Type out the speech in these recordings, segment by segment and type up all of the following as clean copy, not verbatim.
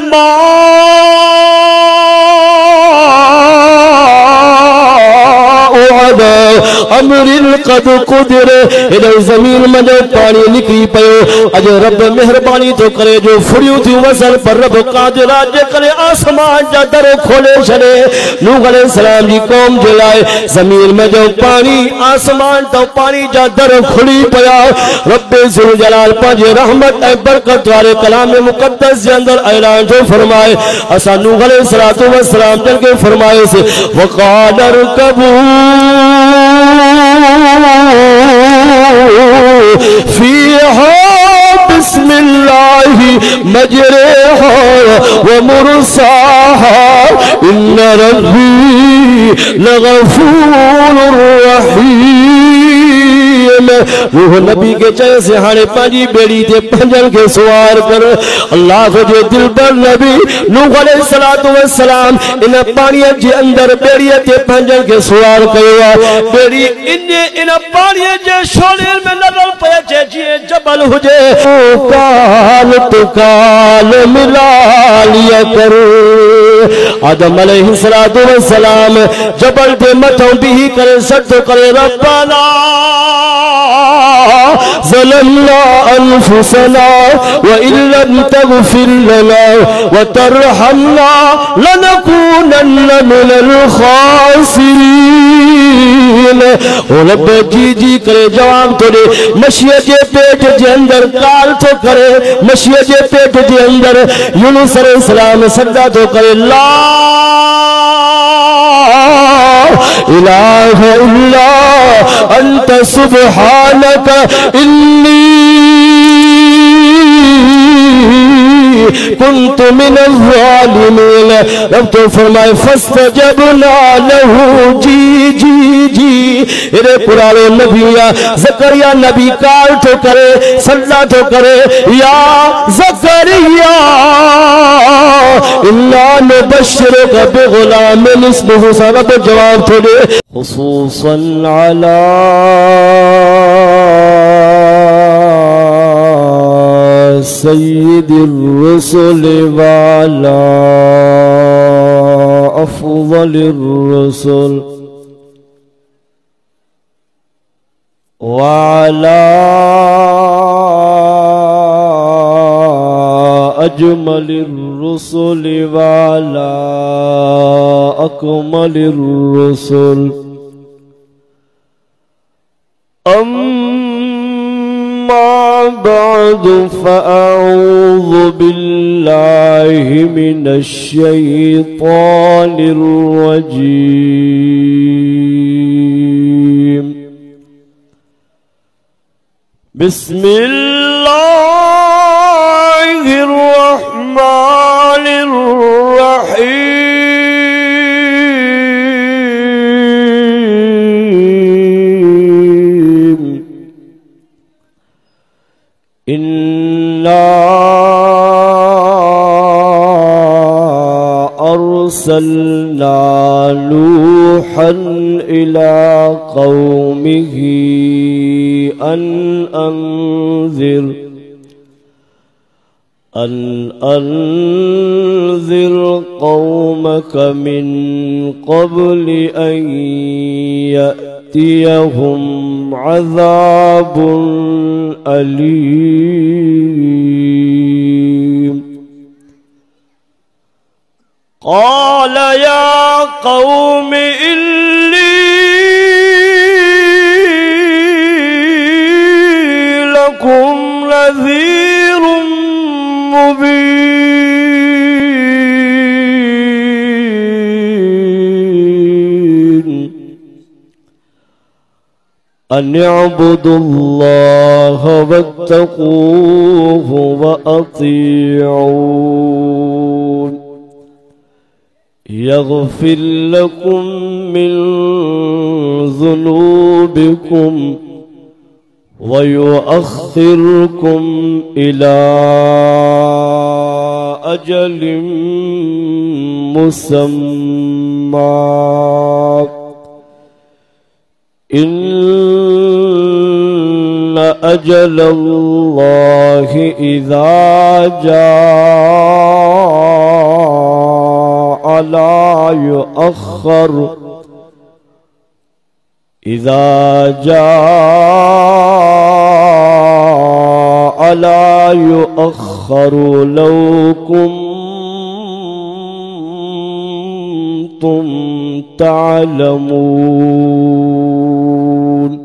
अमरिल कद कुदर इन जमीन में जो पानी निकली पयो अज रब मेहरबानी तो करे जो फुड़ियों थी वसल पर रब कादिर जे करे आसमान जा दर खोले छड़े नूह अलैहिस्सलाम जी कौम जे लाए जमीन में जो पानी आसमान तो पानी जा दर खुली पया रब जुल जलाल पांच रहमत ए बरकत वाले कलाम मुकद्दस के अंदर ऐलान जो फरमाए असा नूह अलैहिस्सलाम जल के फरमाए से वक़ादर कबू फीहा बिस्मिल्लाहि मजरेहा व मुरसाहा इन्न रब्बी लगफूरुर रहीम। रूह नबी के चय से हाने पांजी बेड़ी ते पंजन के सवार कर अल्लाह को जो दिल पर नबी नूह अलैहिस्सलाम इन पानी के अंदर बेड़ी ते पंजन के सवार कयो बेड़ी इन पानी जे शोले में लदल पे जे जबल हुजे काल तो काल मिला लिया करो। आदम अलैहिस्सलाम जबल पे मथों भी करे सट करे रब्बाना ज़लमना अनफुसना व इल्लम तग़फिर लना व तरहमना लनकूनन्न मिनल खासिरीन। ओ रब जी जी करे जवाब तोड़े मशीह जे पेट जे अंदर काल तो करे मशीह जे पेट जे अंदर यूनुस अलैहिस्सलाम सदा तो करे ला इलाहा इल्ला अंत सुब्हानक इन्नी कुन्तु मिनज़ ज़ालिमीन। रब तो फरमाए फस्तजबना लहू जी जी जी इरे पुराने नबिया ज़करिया नबी काल तो करे सल्ला तो करे या ज़करिया इन्ना नुबश्शिरुका बिग़ुलामिन इस्मुहु सबब जवाब थोड़े खुसूसन अला सय्यिदिर रसूल वाला अफ़ज़लिर रसूल वाला अजमलिर रसूल वाला अकमलिर रसूल अम्मा बाद फ़अऊज़ु बिल्लाहि मिनश शैतानिर रजीम। बिस्मिल्लाहिर रहमानिर रहीम। इन्ना अर्सलना नूहन इला कौमिही अन अंज़िर कौमक मिन क़ब्ल अन यअतियहुम अज़ाबुन अलीम। क़ाल या क़ौम इन्नी लकुम नज़ीरुम मुबीन अन अअ्बुदुल्लाह वत्तक़ूहु व अतीऊन यग़फिर लकुम मिन ज़ुनूबिकुम वयुअख्खिरुकुम इला अजलिम मुसम्मा इन्न अजलल्लाहि इज़ा जाअ युअख्खर इज़ा जाअ ला युअख्खरु लौ कुंतुम तालमून।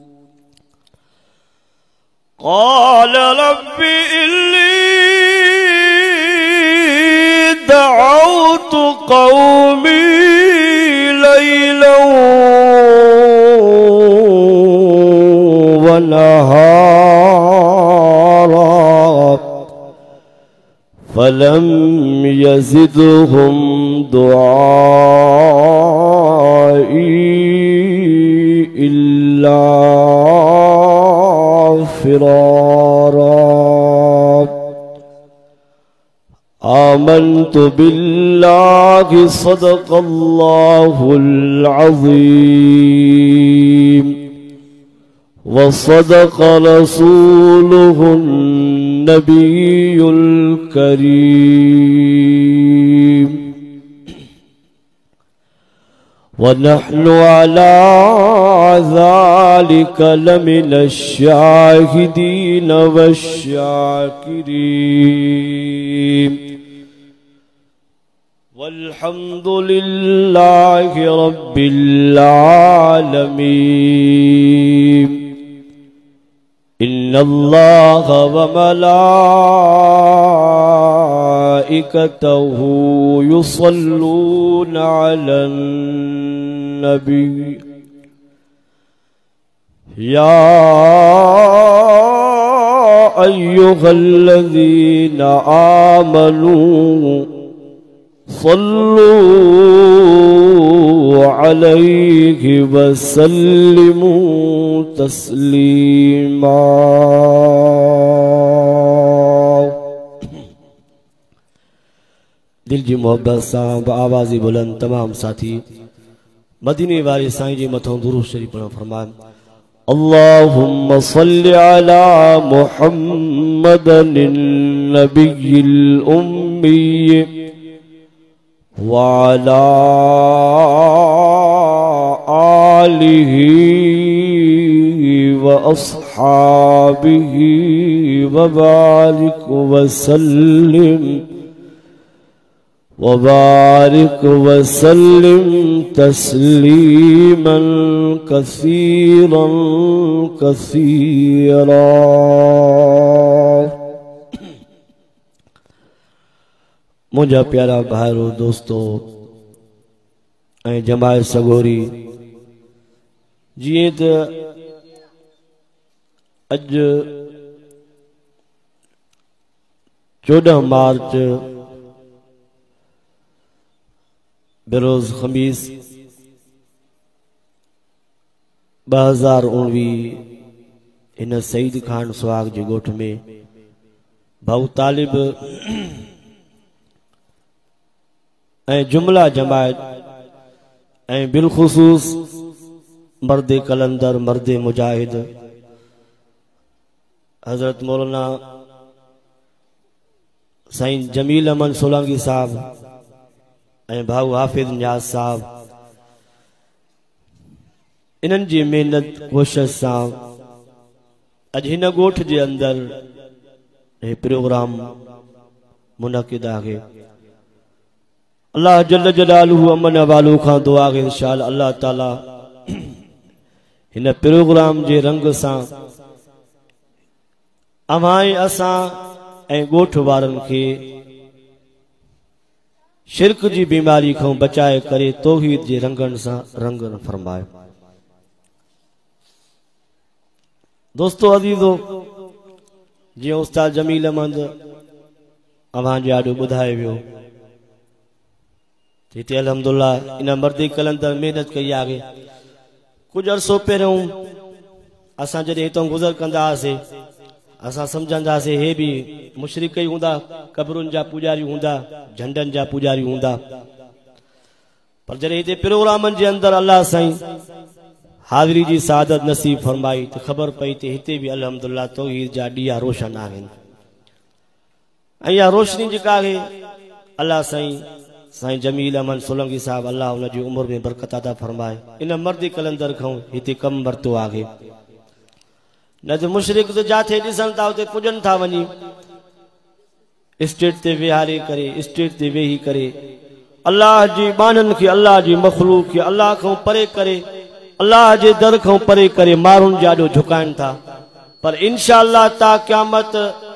क़ाल रब्बि इन्नी दअउतु क़ौमी लैलन व नहारा फलम यज़िदहुम दुआई इल्ला फिरारा। आमन्तु बिल्लाहि सदक़ल्लाहुल अज़ीम व सदक़ रसूलुहुन नबियुल करीम व नहनु अला ज़ालिक लमिनश शाहिदीन वश्शाकिरीन वल्हम्दुलिल्लाहि रब्बिल आलमीन। इन्नल्लाह व मलाइकतहु युसल्लूना अलन नबी या अय्युहल्लज़ीना आमनू सल्लू अलैहि वसल्लिमू तस्लीमा। दिल जी मोहब्बत सां आवाज़ी बुलंद तमाम साथी मदीने वाले साईं जी मथों दुरूद शरीफ पढ़ो। फरमाए अल्लाहुम्मा सल्लि अला मुहम्मदिन नबिय्यिल उम्मी व अला आलिही व अस्हाबिही व बारिक वसल्लिम तस्लीमन कसीरन कसीरा। मुझा प्यारा भाइरो दोस्तों ऐं जमायत सगोरी जीअं त अॼु 14 मार्च बेरोज़ खमीस 2019 इन सईद खान सुहाग जे ॻोठ में भाऊ तालिब ऐं जुमला जमायत ऐं बिलखुसूस मर्दे कलंदर मर्दे मुजाहिद हजरत मौलाना साईं जमील अमन सोलंकी साहब ऐं भाऊ हाफिज नियाज़ साहब इन्हनि जी मेहनत कोशिश सां अॼु हिन ॻोठ जे अंदरि प्रोग्राम मुनक़िद आहे। अल्लाह जल्ल जलालुहु अमन वालू खां दुआ के इंशाअल्लाह अल्लाह ताला हिन प्रोग्राम जे रंग सां अमाए असां ऐं ॻोठ वारनि खे शिरक जी बीमारी को बचाए करे तौहीद जे रंगन सां रंगन फरमाए। दोस्तों अजीजो जी उस्ताद जमील अहमद अवां जे आॾो ॿुधाए वियो हिते अल्हम्दुलिल्लाह इन मर्दी कलंदर मेहनत कई आहे। कुछ अरसो पहिरियों असां जॾहिं हितां गुज़र कंदा हुआसीं असां सम्झंदासीं हे भी मुशरिक ही हूंदा कब्रुनि जा पुजारी हूंदा झंडनि जा पुजारी हूंदा पर जॾहिं हिते प्रोग्रामनि जे अंदरि अल्लाह साईं हाज़री जी सादत नसीब फरमाई तो खबर पई त हिते भी अल्हम्दुलिल्लाह तौहीद जा ॾिया रोशन आहिनि। ऐं इहा रोशनी जेका आहे अल्लाह साईं साईं जमील अहमद सोलंकी साहब अल्लाह उन जी उम्र में बरकत अता फरमाए। इन मर्दी कलंदर खां हिते कम वरतो आहे न तो मुशरिक तो जाथे ॾिसण था उते पुॼनि था वञी स्टेज ते विहारे करे स्टेज ते वेही करे अल्लाह जी बाननि खे अल्लाह जी मखलूक खे अल्लाह खां परे करे अल्लाह जे दर खां परे करे माण्हुनि जा ॾो झुकाइनि था। पर इंशाअल्लाह ता क़यामत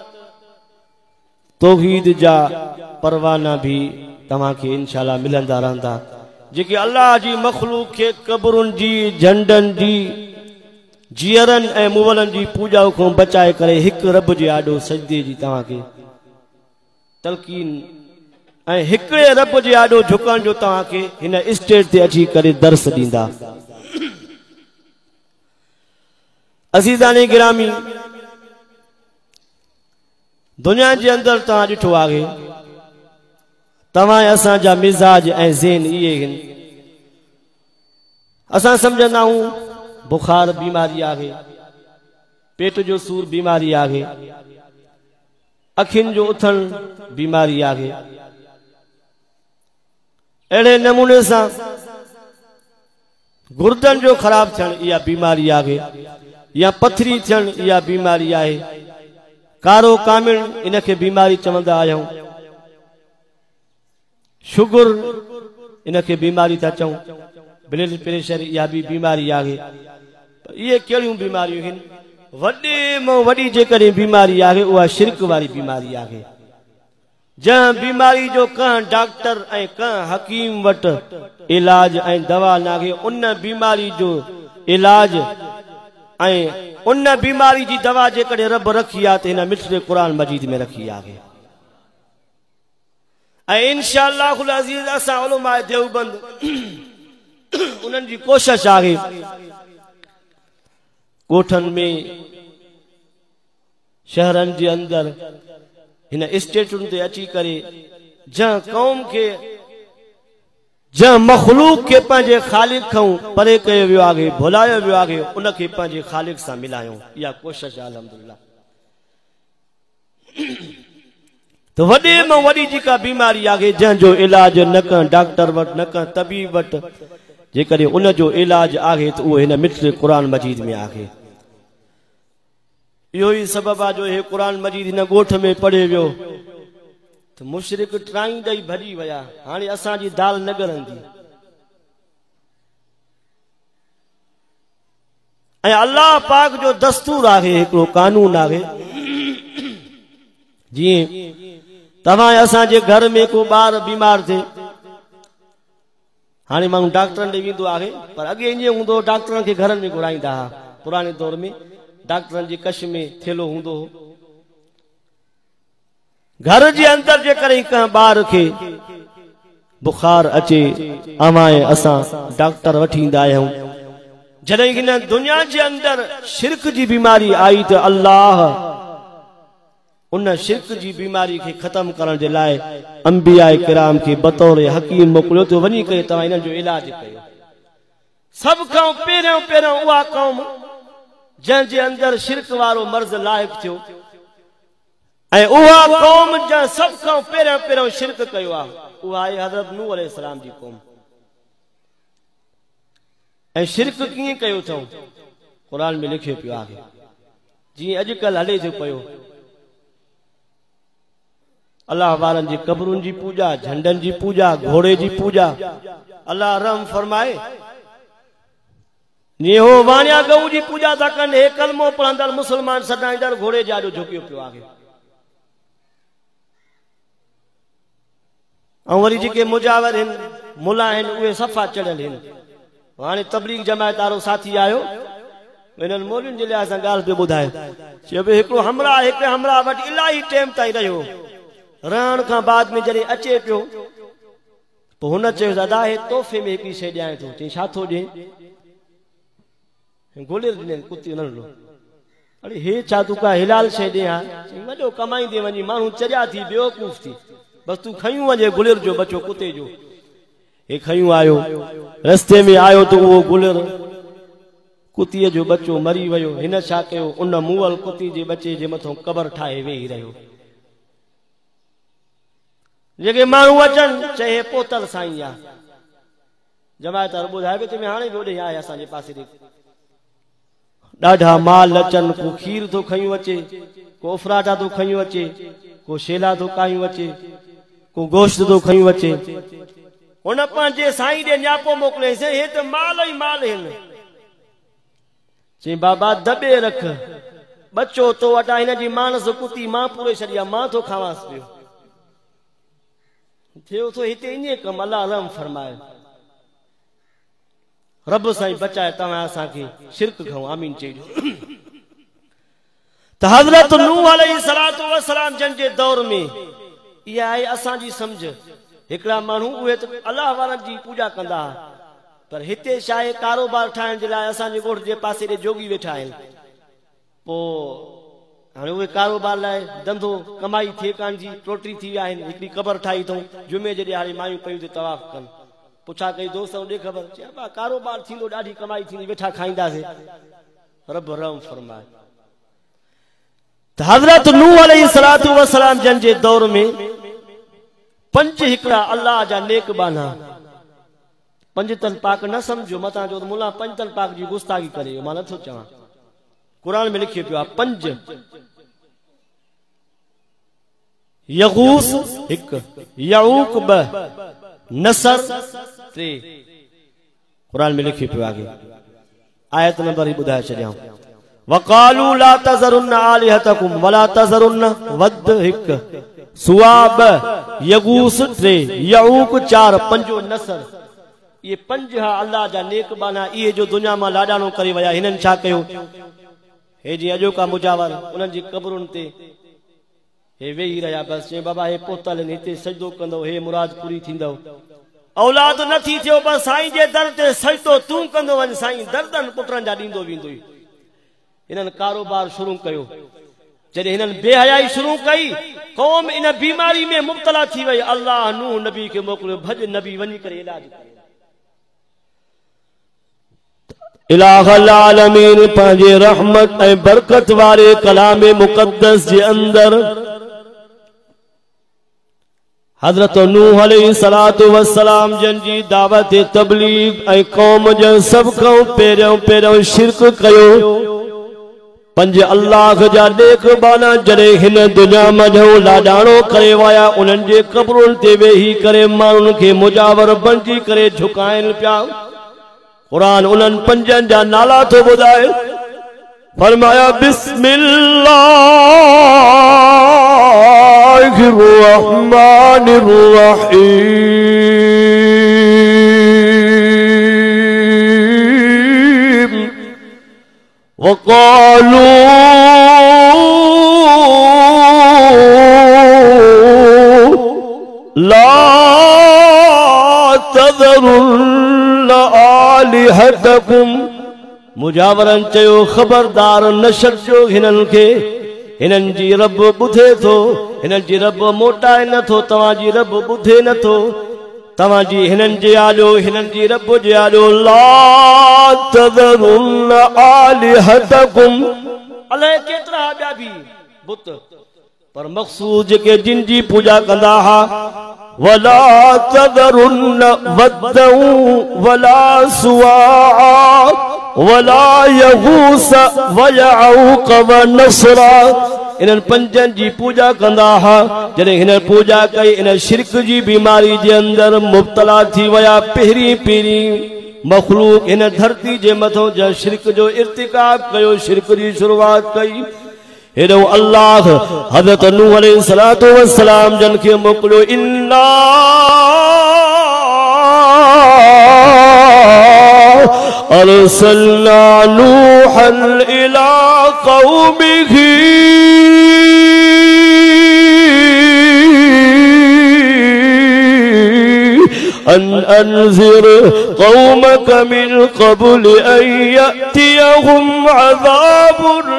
तौहीद जा परवाना भी तव्हां खे इंशाअल्लाह मिलंदा रहंदा जेके अल्लाह जी मखलूक खे कब्रुनि जी झंडनि जी जीअरनि ऐं मुवलनि जी पूॼा खां बचाए करे हिकु रब जे आॾो सजदे जी तव्हां खे तलकीन ऐं हिकिड़े रब जे आॾो झुकण जो तव्हां खे हिन स्टेज ते अची करे दर्स ॾींदा। अज़ीज़ाने गिरामी दुनिया जे अंदर तव्हां ॾिठो आहे तव्हां असांजा मिजाज ऐं ज़हन इहे आहिनि असां सम्झंदा आहियूं बुखार बीमारी आहे पेट जो सूर बीमारी आहे अखियुनि जो उथण बीमारी आहे अहिड़े नमूने सां गुर्दनि जो ख़राब थियण इहा बीमारी आहे या पथरी थियण इहा बीमारी आहे कारो कामिल इनखे बीमारी चवंदा आहियूं शुगर इनखे बीमारी था चऊं ब्लड प्रेशर इहा भी बीमारी आहे। इहे कहिड़ियूं बीमारियूं आहिनि वॾे में वॾी जेकॾहिं बीमारी आहे उहा शिरक वारी बीमारी आहे जंहिं बीमारी जो कंहिं डॉक्टर ऐं कंहिं हकीम वटि इलाज ऐं दवा नाहे उन बीमारी जो इलाज ऐं उन बीमारी जी दवा जेकॾहिं रब रखी आहे त हिन मिठड़े क़ुरान मजीद में रखी आहे। ऐं इंशाअल्लाह अज़ीज़ असां उलमाए देवबंद उन्हनि जी कोशिश आहे ॻोठनि में शहरनि जे अंदरि हिन स्टेटुनि ते अची करे जंहिं क़ौम खे जंहिं मखलूक खे पंहिंजे ख़ालिक खां परे कयो वियो आहे भुलायो वियो आहे उनखे पंहिंजे ख़ालिक सां मिलायूं इहा कोशिश आहे अल्हम्दुलिल्लाह। तो वॾे में वॾी जेका बीमारी आहे जंहिंजो इलाज न कंहिं डॉक्टर वटि न कंहिं तबीब वटि जेकॾहिं उन जो इलाज आहे त उहो हिन मिठड़े क़ुरान मजीद में आहे। इहो ई सबबु आहे जो हे क़ुरान मजीद हिन ॻोठ में पढ़े वियो त मुशरिक ट्राई ॾेई भॼी विया हाणे असांजी दाल न ॻरंदी ऐं अल्लाह पाक जो दस्तूर आहे हिकिड़ो कानून आहे जीअं तव्हां असांजे घर में को ॿार बीमार थिए हाणे माण्हू डॉक्टरनि ॾे वेंदो आहे पर अॻे ईअं हूंदो डॉक्टरनि खे घरनि में घुराईंदा हुआ पुराणे दौर में डॉक्टरनि जे कश में थेलो हूंदो हो घर जे अंदरि जेकॾहिं कंहिं ॿार खे बुखार अचे अवाए असां डॉक्टर वठी ईंदा आहियूं जॾहिं हिन दुनिया जे अंदरि शिरक जी बीमारी आई त अल्लाह उन शिरक जी बीमारी खे ख़त्म करण जे लाइ अंबिया किराम खे बतौर हकीम मोकिलियो त वञी करे तव्हां हिन जो इलाज कयो। सभ खां पहिरियों उहा क़ौम जंहिंजे अंदरि शिरक वारो मर्ज़ लाइक़ थियो ऐं उहा क़ौम जंहिं सभ खां पहिरियों शिरक कयो आहे उहा आहे हज़रत नूह अलैहिस्सलाम जी क़ौम। ऐं शिरक कीअं कयो अथऊं क़ुरान में लिखियो पियो आहे जीअं अॼुकल्ह हले थो पियो अल्लाह वारनि जी कब्रुनि जी पूॼा झंडनि जी पूॼा घोड़े जी पूॼा अल्लाह रहम फरमाए जीअं हो वाणिया गऊ जी पूॼा था कनि हे कलमो पढ़ंदड़ मुस्लमान सदाईंदड़ घोड़े जे आॾो झुकियो पियो आहे ऐं वरी जेके मुजावर आहिनि मुला आहिनि उहे सफ़ा चढ़ियल आहिनि। हाणे तबलीग जमायत वारो साथी आयो हिननि मौलवियुनि जे लिहाज़ सां ॻाल्हि पियो ॿुधाए चयो भई हिकिड़ो हिकिड़े हमरा वटि इलाही टाइम ताईं रहियो रहण खां बाद में जॾहिं अचे पियो पोइ हुन चयो दादा हे तोहफ़े में हिकिड़ी शइ ॾियां थो चई छा थो ॾिए गोले ॾिनई कुती उन्हनि अरे हे छा तूं का हिलाल शइ ॾियां वॾो कमाईंदे वञी माण्हू चरिया थी बेवकूफ़ थी बस तूं खयूं वञे गुलिर जो बचो कुते जो हे खयूं आयो रस्ते में आयो तो उहो गुलिर कुतीअ जो बच्चो मरी वियो हिन छा कयो उन मुअल कुती जे बच्चे जे मथां कबर ठाहे वेही रहियो जेके माण्हू अचनि चए पोतल साईं आहे जमायत ॿुधाए पई में हाणे बि होॾे आहे असांजे पासे ते ॾाढा माल अचनि को खीर थो खयूं अचे को उफराटा थो खयूं अचे को शेला थो कायूं अचे को गोश्त थो खयूं अचे हुन पंहिंजे साईं ॾे न्यापो मोकिलियईंसि हे त माल ई माल आहिनि चई बाबा दॿे रख बचो तो वटा हिन जी मानस कुती मां पूरे छॾिया मां थो खावांसि पियो थियो थो हिते ईअं कमु अलाह रहम फरमाए रब साईं बचाए तव्हां असांखे शिरक खां आमीन चइजो त हज़रत नूह अलैहिस्सलातु वस्सलाम जन जे दौर में इहा आहे असांजी सम्झ हिकिड़ा माण्हू उहे त अलाह वारनि जी पूॼा कंदा पर हिते छा आहे कारोबार ठाहिण जे लाइ असांजे ॻोठ जे पासे ॾे जोगी वेठा आहिनि पोइ हाणे उहे कारोबार लाइ धंधो कमाई थिए कान जी टोटरी थी विया आहिनि हिकिड़ी क़बर ठाही अथऊं जुमे जे ॾियारे मायूं पयूं त तवाफ़ कनि पुछा कई दोस्त ॾे ख़बर चइबा कारोबार थींदो ॾाढी कमाई थींदी वेठा खाईंदासीं रब रहम फरमाए त हज़रत नूह अलैहिस्सलातु वस्सलाम जन जे दौर में 5 हिकिड़ा अल्लाह जा नेक बाना 5 तन पाक न समझो मतां जो मुला 5 तन पाक जी गुस्ताखी करे मां नथो चवां कुरान में लिखियो पियो आहे 5 यगूस 1 यऊक 2 नसर 3 कुरान में लिखियो पियो आगे आयत नंबर ही ॿुधाए छॾियां वक़ालू ला तज़रुन आलिहतकुम वला तज़रुन वद 1 सुआ 2 यगूस 3 यऊक 4 5 नसर ये 5 हा अल्लाह जा नेक बाना इहे जो दुनिया मां लाडानो करे वया हिननि छा कयो हे जी अजो का मुजावर उन्हनि जी कब्रुनि ते हे वेही रहिया बस चई बाबा हे पोतल हिते सजदो कंदो हे मुराद पूरी थींदो औलाद न थी थियो बस साईं जे दर ते सजदो तूं कंदो वञ साईं दर्दन पुटरनि जा ॾींदो वेंदो हिननि कारोबार शुरू कयो जॾहिं हिननि बेहयाई शुरू कई क़ौम इन बीमारी में मुब्तला थी वई अल्लाह नूह नबी खे मोकिलियो भॼ नबी वञी करे इलाज करे इलाहुल आलमीन पंहिंजे रहमत ऐं बरकत वारे कलाम मुक़द्दस जे अंदर हज़रत नूह अलैहिस्सलातु वस्सलाम जन जी दावत तबलीग ऐं क़ौम जन सब खां पहिरियों शिरक कयो 5 अल्लाह जा नेक बाना जॾहिं हिन दुनिया मझो लाडाणो करे विया उन्हनि जे कब्रुनि ते वेही करे माण्हुनि खे मुजावर बणिजी करे झुकाइनि पिया कुरान उन्हनि 5 जा नाला तो ॿुधाए फरमाया बिस्मिल्लाहिर रहमानिर रहीम वक़ालू ला तज़रुन आलिहतकुम मुजावरन चयो खबरदार न छॾिजो हिननि खे हिननि जी रब ॿुधे थो हिननि जी रब मोटाए नथो तव्हांजी रब ॿुधे नथो तव्हांजी हिननि जे आॾो हिननि जी रब जे आॾो ला तज़रुन आलिहतकुम अलाए केतिरा ॿिया बि बुत पर मक़सूद जेके जिन जी पूॼा कंदा हुआ वला तज़रुन वद्दन वला सुआ वला यगूस वयऊक वनसरा इन्हनि 5 जी पूॼा कंदा हुआ जॾहिं हिन पूॼा कई इन शिरक जी बीमारी जे अंदर मुब्तला थी विया पहिरीं मखलूक हिन धरती जे मथों जंहिं शिरक जो इर्तिकाब कयो शिरक जी शुरूआत कई हेॾो अल्लाह हज़रत नूह अलैहिस्सलातु वस्सलाम जन खे मोकिलियो इन्ना अरसलना नूहन इला क़ौमिही अन अनज़िर क़ौमक मिन क़ब्ल अन यअतियहुम अज़ाबुन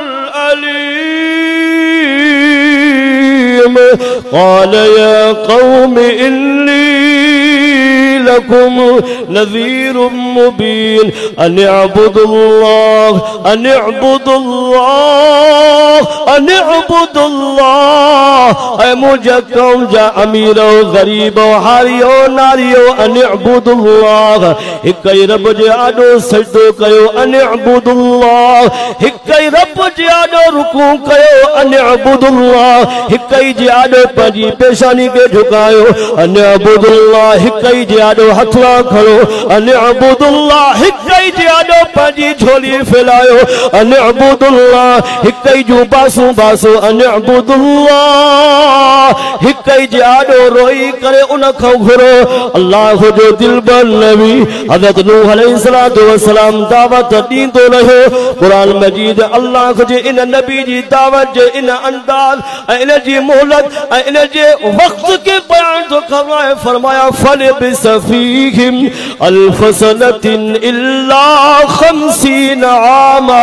अलीम क़ाल या क़ौम इन्नी लकुम لكم نذير مبين أن اعبدوا الله أن اعبدوا الله أن اعبدوا الله أي مجھے قوم جا امیرو غریبو حاریو ناریو أن اعبدوا الله ہکئی رب جے آڈو سجدو کیو أن اعبدوا الله ہکئی رب جے آڈو رکوع کیو أن اعبدوا الله ہکئی جے آڈو پنجی پیشانی کے جھکایو أن اعبدوا الله ہکئی جے آڈو ہتھڑا کھڑو أن اعبدوا الله ہکئی جے آڈو پنجی جھولی پھیلایو أن اعبدوا الله ہکئی جو باسو باسو أن اعبدوا الله ہکئی جے آڈو روئی کرے ان کھو گھرو اللہ جو دل بر نبی حضرت نوح علیہ السلام دعوت دیندو رہو قرآن مجید اللہ جے ان نبی جی دعوت جے ان انداز ان جی مہلت ان جے وقت کے بیان تو کرائے فرمایا فلبث فیہم الف سنۃ الا 50 عاما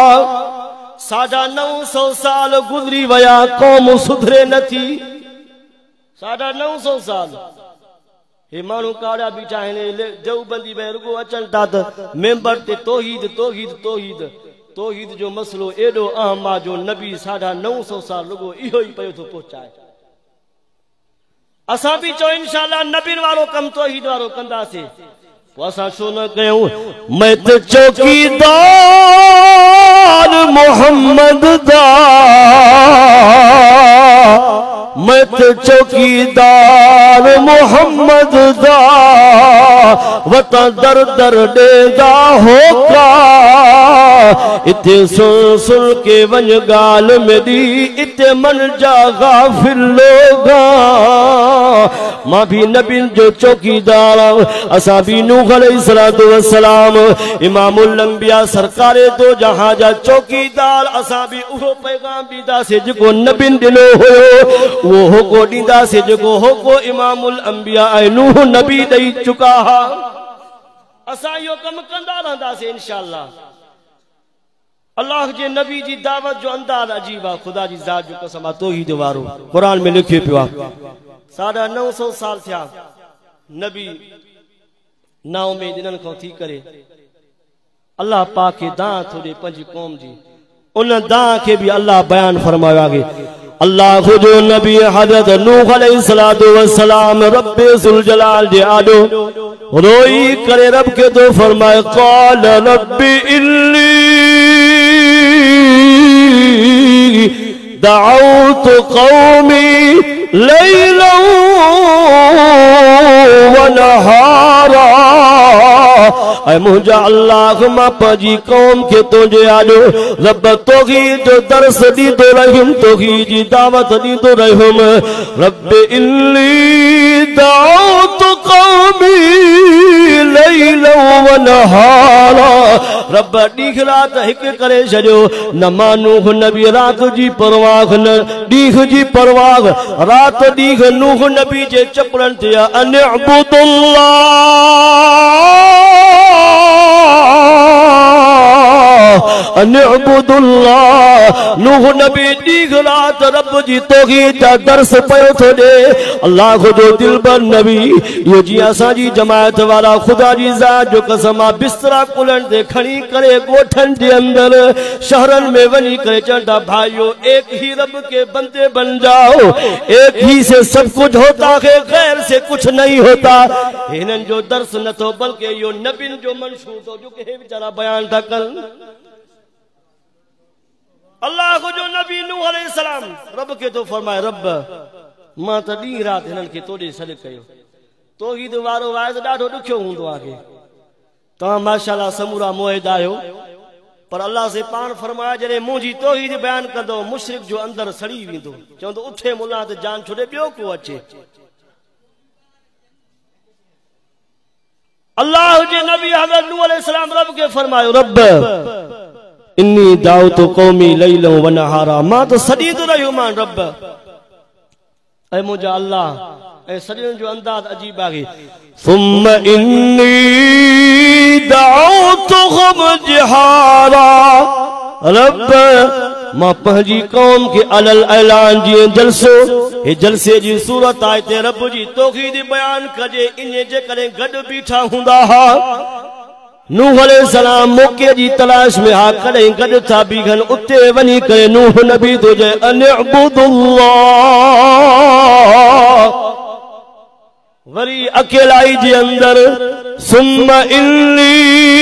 950 سال گزری ویا قوم سدھرے نہ تھی 950 سال یہ مانو کاڑا بیٹھا ہے دیوبندی میں رگو اچن تا ممبر تے توحید توحید توحید توحید جو مسئلو ایڈو اہم جو نبی 950 سال رگو ایہو ہی پیو تو پہنچائے اساں بھی چو انشاءاللہ نبی وارو کم توحید وارو کندا سے اساں شو نہ کہوں میں تے چوکیدار محمد دا میں تے چوکیدار محمد دا وطن در در ڈیدا ہوکا اتے سن سن کے ون گال میں دی اتے من جا غافل لوگا ماں بھی نبی جو چوکیدار اسا بھی نوح علیہ السلام امام الانبیاء سرکار دو جہاں جا چوکیدار اسا بھی اوہ پیغام دیدا سے جکو نبی دلو ہوئے وہ ہو کو دیندہ سے جگو ہو کو امام الانبیاء نوح نبی دئی چکا ہا اسا یو کم کندہ رہندا سے انشاءاللہ اللہ جے نبی جی دعوت جو انداز عجیبہ خدا جی ذات جو قسمہ توحید وارو قرآن میں لکھے پیا 950 سال تھیا نبی ناؤ میں دنن کو تھی کرے اللہ پاک کے داں تھوڑے پنج قوم جی ان داں کے بھی اللہ بیان فرمایا آگے اللہ جو نبی حضرت نوح علیہ السلام رب ذوالجلال دے آڈو روئی کرے رب کے تو فرمائے قال رب انی دعوت قومی لیلا ونہارا اے مجھا اللہ ما پجی قوم کے تجھے آجو رب توحید جو درس دی دو رہم توحید جی دعوت دی دو رہم رب انی دعوت قومی لیلا ونہارا رب دیکھ رات حق کرے شجو نما نوح نبی رات جی پرواغ دیکھ جی پرواغ رات دیکھ نوح نبی جے چپڑن تیا ان اعبد ان اعبد اللہ نوح نبی دیکھ رات رب جی توحید تا درس پیو تھو دے اللہ خودو دل بر نبی یہ جی آسان جی جماعت والا خدا جی ذات جو قسمہ بسترہ کلن دے کھڑی کرے گوٹھن دے اندر شہرن میں ونی کرے چنڈا بھائیو ایک ہی رب کے بندے بن جاؤ ایک ہی سے سب کچھ ہوتا ہے غیر سے کچھ نہیں ہوتا انہن جو درس نہ تو بلکہ یہ نبی جو منشور تو جو کہ بیچارہ بیان تھا کل اللہ کو جو نبی نوح علیہ السلام رب کے تو فرمائے رب ماں تا ڈی رات انہن کے توڑے سلے کہو توحید وارو وائز ڈاڑھو ڈکھیو ہوں دو آگے تو ماشاءاللہ سمورا موعد آئے ہو پر اللہ سے پان فرمایا جرے مجھے توحید بیان کر دو مشرک جو اندر سڑی بھی دو چون تو اٹھے ملا تے جان چھوڑے بیو کو اچھے اللہ جے نبی حضرت نوح علیہ السلام رب کے فرمائے رب انی دعوت قومی لیلا و نہارا ماں تو سدید رہی مان رب اے مجھا اللہ اے سدید جو انداز عجیب آگئی ثم انی دعوتهم جہارا رب मां पंहिंजी कौम के अलल ऐलान जी जलसो हे जलसे जी सूरत आहे ते रब जी तौहीद बयान कजे इन जे करे गड बीठा हुंदा हा नूह अलैहिस्सलाम मौके जी तलाश में हा कॾहिं गॾु था बीहन उते वञी करे नूह नबी थो चए अनिअबुदुल्लाह वरी अकेलाई जे अंदर सुम्मा इन्नी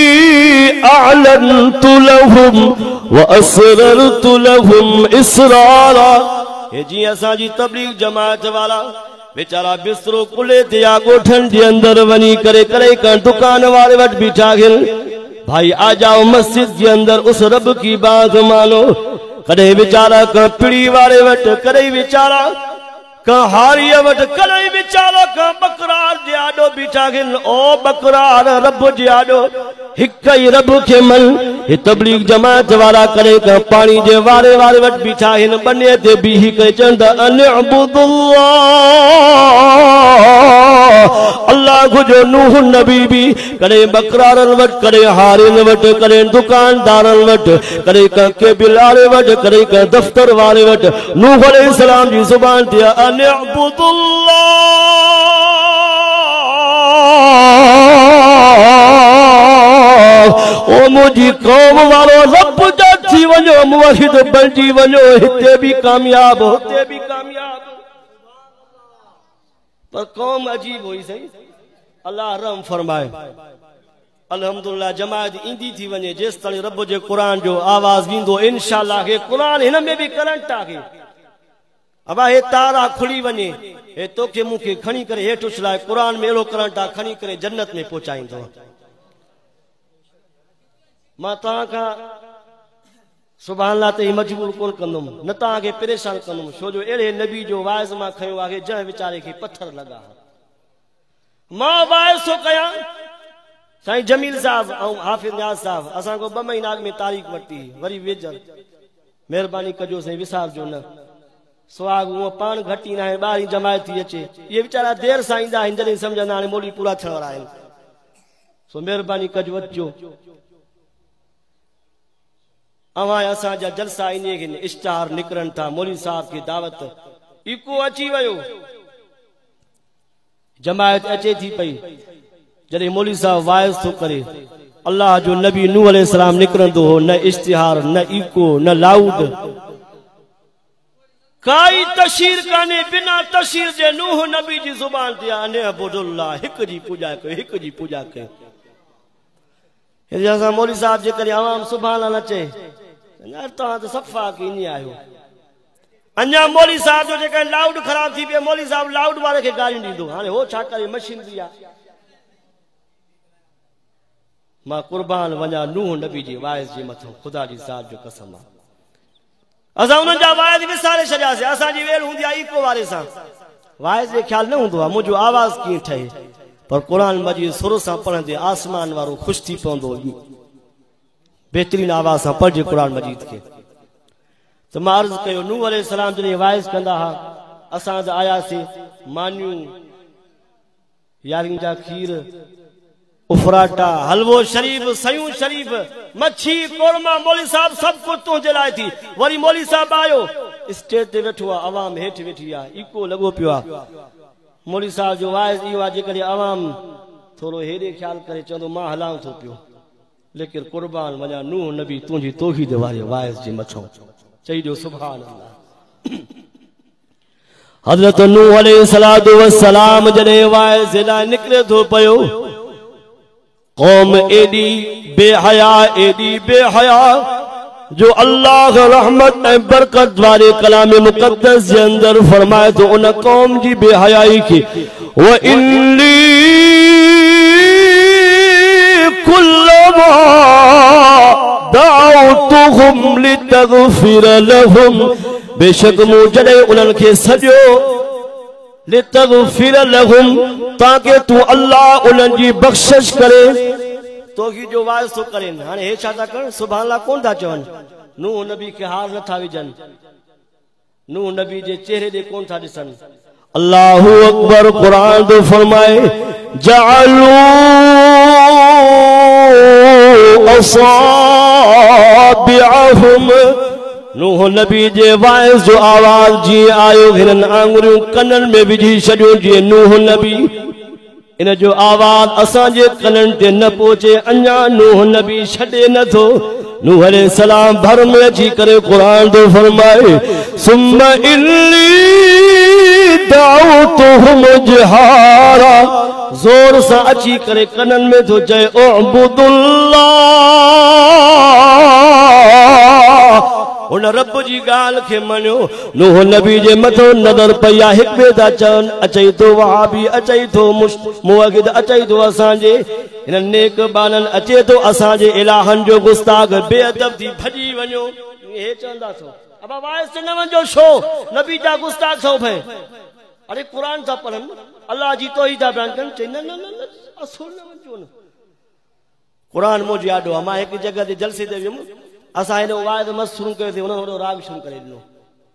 अअलनतु लहुम व असररतु लहुम इसरारा हे जी असांजी तबलीग जमात वाला बेचारा बिस्तरो कुले ते या गोठन जे अंदर वनी करे करे कर दुकान वाले वट बीठा गिल भाई आ जाओ मस्जिद के अंदर उस रब की बात मानो करे बेचारा का पीड़ी वाले वट करे बेचारा का हारिया वट करे बेचारा का बकरार जे आडो बीठा गिल ओ बकरार रब जे आडो हिक ही रब के मन ये तबलीग जमात वाला करे का पानी जे वारे वारे वट बीठा हिन बने ते बीही के चंद अनिअबुदुल्लाह अल्लाह को जो नूह नबी भी करे बकरारन वट करे हारिन वट करे दुकानदारन वट करे के बिलारे वट करे का दफ्तर वाले वट नूह अलैहिस्सलाम जी जुबान ते अनिअबुदुल्लाह ओ मुझी कौम वालो रब जा थी वञो मुवहिद बणजी वञो हिते भी कामयाब होते भी कामयाब पर कौम अजीब हुई सही अल्लाह रहम फरमाए अल्हम्दुलिल्लाह जमात ईंदी थी वञे जेस ताईं रब जे कुरान जो आवाज ईंदो इंशाअल्लाह के कुरान हिन में भी करंट आहे अब हे तारा खुली वञे हे तोखे मूंखे खणी करे हेठि उछलाए कुरान में अहिड़ो करंट आहे खणी करे जन्नत में पहुचाईंदो मां तव्हां खां सुभाणे अल्लाह ते मजबूर कोन कंदुमि न तव्हांखे परेशान कंदुमि छो जो अहिड़े नबी जो वाइज़ मां खयो आहे जंहिं वीचारे खे पत्थर लॻा मां वाइज़ थो कयां साईं जमील साहब ऐं हाफ़िज़ नियाज़ साहब असां को 2 महीना अॻु में तारीख़ वरिती वरी वेझर महिरबानी कजो साईं विसारजो न सुहाग हूअं पाण घटि ईंदा आहिनि ॿाहिरि जमायत थी अचे इहे वीचारा देरि सां ईंदा आहिनि जॾहिं सम्झंदा हाणे मौली पूरा थियण वारा आहिनि सो महिरबानी कजो अचिजो अवां असांजा जलसा इन इश्तहार निकिरनि था मौली साहब की दावत इको अची वियो जमायत अचे थी पई जॾहिं मौली साहब वाइज़ थो करे अल्लाह जो नबी नूह अलैहिस्सलाम निकिरंदो हो न इश्तिहार न इको न लाउड काई तशहीर काने बिना तशहीर जे नूह नबी जी जुबान ते अनिअबुदुल्लाह हिक जी पूजा कयो हिक जी पूजा कयो असां मौली साहब जे करे आवाम सुभाणे न चए यार तव्हां त सफ़ा कीनी आहियो अञा मौली साहब जो जेका लाउड ख़राब थी पियो मौली साहब लाउड वारे खे गालियूं ॾींदो हाणे हो छा करे मशीनरी आहे मां कुर्बान वञा नूह नबी जी वाइज़ जे मथां ख़ुदा जी ज़ात जो कसम आहे असां उन्हनि जा वाइज़ विसारे छॾियासीं असांजी वेल हूंदी आहे इको वारे सां वाइज़ जो ख्यालु न हूंदो आहे मुंहिंजो आवाज़ कीअं ठहे पर क़ुर मजीद सुर सां पढ़ंदे आसमान वारो ख़ुशि थी पवंदो बेहतरीन आवाज़ सां पढ़जे क़ुर मजीद खे तो मां अर्ज़ कयो नूह अलैहिस्सलाम जॾहिं वाइज़ कंदा हा असां त आयासीं मानियूं यारिन जा खीर उफराटा हलवो शरीफ सयूं शरीफ मच्छी कोरमा मौली साहब सब कुछ तुंहिंजे लाइ थी वरी मौली साहब आयो स्टेज ते वेठो आहे अवाम हेठि वेठी आहे इको लॻो पियो आहे मौली साहब जो वाइज़ इहो आहे जेकॾहिं अवाम थोरो हेॾे ख़्यालु करे चवंदो मां हलां थो पियो लेकिन कुर्बान वञा नूह नबी तुंहिंजी तौहीद वारे वाइज़ जे मथां चई ॾियो सुभान अल्लाह हज़रत नूह अलैहिस्सलातु वस्सलाम जॾहिं वाइज़ लाइ निकिरे थो पियो कौम एडी बेहया जो अल्लाह रहमत ए बरकत वाले कलाम मुकद्दस जे अंदर फरमाए तो उन कौम जी बेहयाई की व इन्नी कुल्लमा दाउतुहुम लितगफिर लहुम बेशक मूं जॾहिं उन्हनि खे सॼो लितगफिर लहुम ताकि तू अल्लाह उन्हनि जी बख्शिश करे तौहीद जो वाइज़ तो करे हाणे हे छा था कनि सुभाणे अल्लाह कोन था चवनि नूह नबी खे हार नथा विझनि नूह नबी जे चेहरे ॾे कोन था ॾिसनि अल्लाहु अकबर क़ुरान तो फरमाए जअलू असाबिअहुम नूह नबी जे वाइस जो आवाज जी आयो हिनन आंगुरियों कनन में विझी छॾियो जी नूह नबी इन जो आवाज असां जे कनन ते न पहुचे अञा नूह नबी छॾे नथो नूह अलैहिस्सलाम भर में अची करे कुरान तो फरमाए सुम्मा इन्नी दाउतुहुम जहारा जोर से अची करे कनन में तो चए उअबुदुल्लाह उन रब जी गाल के मनो नूह नबी जे मथो नजर पया हिक बे दा चन अचई तो वहाबी अचई तो मुवहिद अचई तो असां जे इन नेक बानन अचे तो असां जे इलाहन जो गुस्ताख बेअदब थी भजी वणो हे चंदा सो अब वाइस न वणो शो नबी जा गुस्ताख सो भे अरे कुरान था पढ़न अल्लाह जी तौहीद था बयान कन चई न न न असुल न वणो न कुरान मुझे यादो मां एक जगह ते जलसे ते वियम असां हेॾो वाइद मस्त शुरू कयो थे उन्होंने हेॾो राग शुरू करे ॾिनो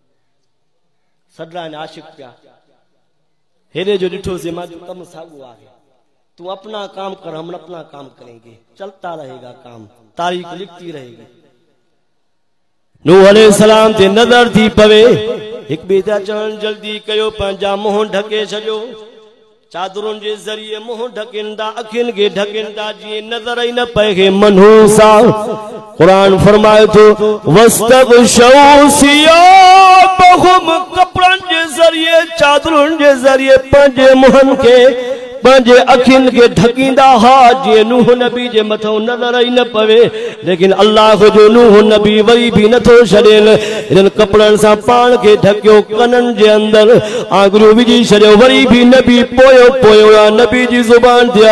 सदरा आशिक पिया हेॾे जो ॾिठोसीं मां कम साॻियो आहे तू अपना काम कर हम अपना काम करेंगे चलता रहेगा काम तारीख लिखती रहेगी नूह अलैहिस्सलाम ते नज़र थी पवे हिक ॿिए ते अचण जल्दी कयो पंहिंजा मुंहुं ढके छॾियो चादरुन के जरिए मुंह ढकिंदा अखिन के ढकिंदा जी नजर ही न पए मनहूसा कुरान फरमाए तो वस्तगशौ सियाबहुम कपड़न के जरिए चादरुन के जरिए पंजे मुहन के पंजे अखिन के ढकींदा हा जी नूह नबी जे मथो नजर ही न पवे लेकिन अल्लाह जो नूह नबी वरी भी नथो छडेन इन कपड़न सा पान के ढकियो कनन जे अंदर आंगुरियों विझी छडियो वरी भी नबी पोयो पोयो नबी जी जुबान ते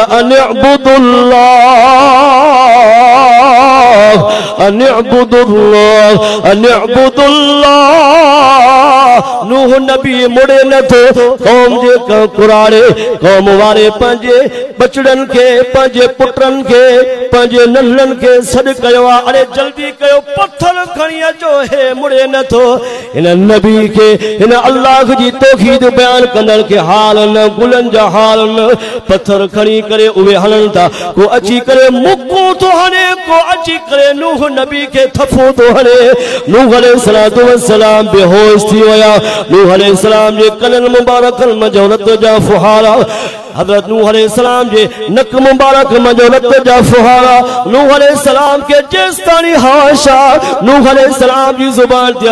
अनिअबुदुल्लाह नूह नबी मुड़े नथो कौम जे कुराड़े कौम वारे पंजे बचड़न के पंजे पुटरन के पंजे नल्हन के सॾ कयो अरे जल्दी कयो पत्थर खणी अचो हे मुड़े नथो इन नबी के इन अल्लाह जी तौहीद बयान कंदड़ के हाल न गुलन जा हाल न पत्थर खणी करे उहे हलन था को अची करे मुक्को तो हने को अची करे नूह नबी के थफो तो हने नूह अलैहिस्सलातु वस्सलाम बेहोश थी वया नूह अलैहिस्सलाम जे कनन मुबारकन मजौरत जा फुहारा हजरत नूह अलैहिस्सलाम जे नक मुबारक मजौरत जा फुहारा नूह अलैहिस्सलाम के जेस्तानी हाशा नूह अलैहिस्सलाम जी जुबान ते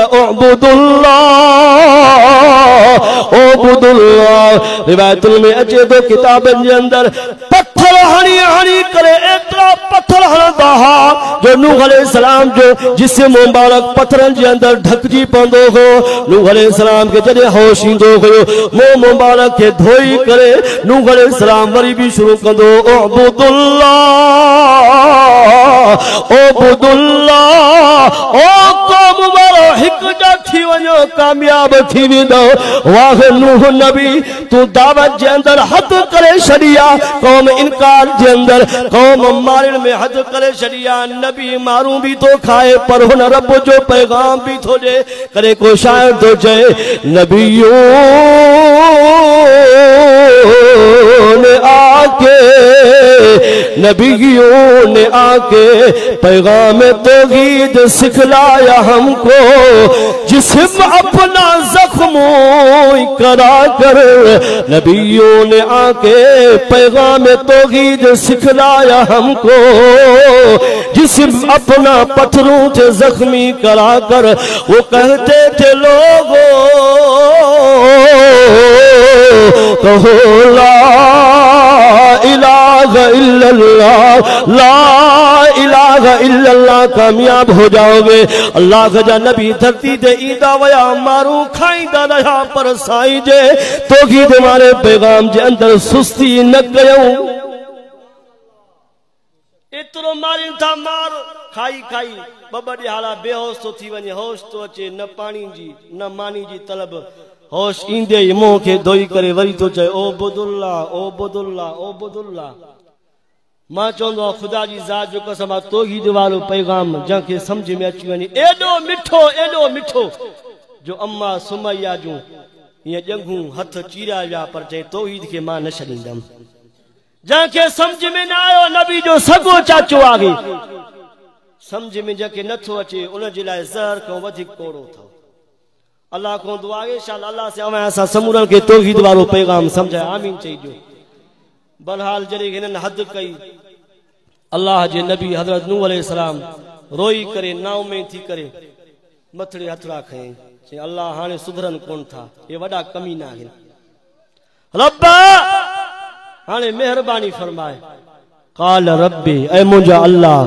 उबुदुल्लाह रिवायतुल में अचे तो किताबन जे अंदर पत्थर हणी हणी करे एतरा पत्थर हणंदा हा जो नूह अलैहिस्सलाम जो जिस्म मुबारक पत्थरन जे अंदर ढकजी पवंदो हो नूह अलैहिस्सलाम के जॾहिं होश ईंदो हुयो मुंहुं मुबारक के धोई करे नूह अलैहिस्सलाम वरी भी शुरू कंदो उबुदुल्लाह ओ कौम वारो हिक जा थी वञो कामयाब थी वेंदो वाह नूह नबी तू दावत जे अंदर हद करे छड़िया कौम इनकार जे अंदर कौम मारण में हद करे छड़िया नबी मारू भी तो खाए पर हुन रब जो पैगाम भी थो दे करे को शायर तो चए नबियों ने आके नबियों ने आके पैगाम तौहीद सिखलाया हमको जिस्म अपना जख्मों करा कर नबियों ने आके पैगाम तौहीद सिखलाया हमको जिस्म अपना पत्थरों से जख्मी करा कर वो कहते थे लोगों कहो ला इलाहा इल्लल्लाह ला इलाहा इल्लल्लाह कामयाब हो जाओगे अल्लाह जा नबी धरती ते ईंदा वया मारू खाईंदा रहा पर साईं जे तौहीद वारे पैगाम जे अंदर सुस्ती न कयूं एतरो मारिन था मार खाई खाई बबड़ी हाला बेहोश तो थी वने होश तो अचे न पानी जी न मानी जी तलब होश ईंदे ही मुंह के धोई करे वरी तो चए ओ बुदुल्लाह ओ बुदुल्लाह ओ बुदुल्लाह मां चवंदो खुदा जी ज़ात जो कसम तौहीद वारो पैगाम जंहिंखे समझ में अची वञे एॾो मिठो जो अम्मा सुमैया जूं ये जंगू हथ चीरा विया पर चए तौहीद के मां न छॾींदमि जंहिंखे समझ में न आयो नबी जो सगो चाचो आहे समझ में जंहिंखे नथो अचे उन जे लाइ ज़हर खां वधीक कोड़ो अथव। अल्लाह खां दुआ आहे इंशाअल्लाह अल्लाह से असां समूरनि खे तौहीद वारो पैगाम सम्झाए आमीन चइजो। बहरहाल जॾहिं हिननि हद कई अल्लाह जे नबी हज़रत नूह अलैहिस्सलाम रोई करे नाव में थी करे मथड़े हथड़ा खयईं चई अल्लाह हाणे सुधरन कोन था, ये वॾा कमीना आहिनि। रब्बा हाणे मेहरबानी फरमाए। काल रब्बी ऐ मुंहिंजा अल्लाह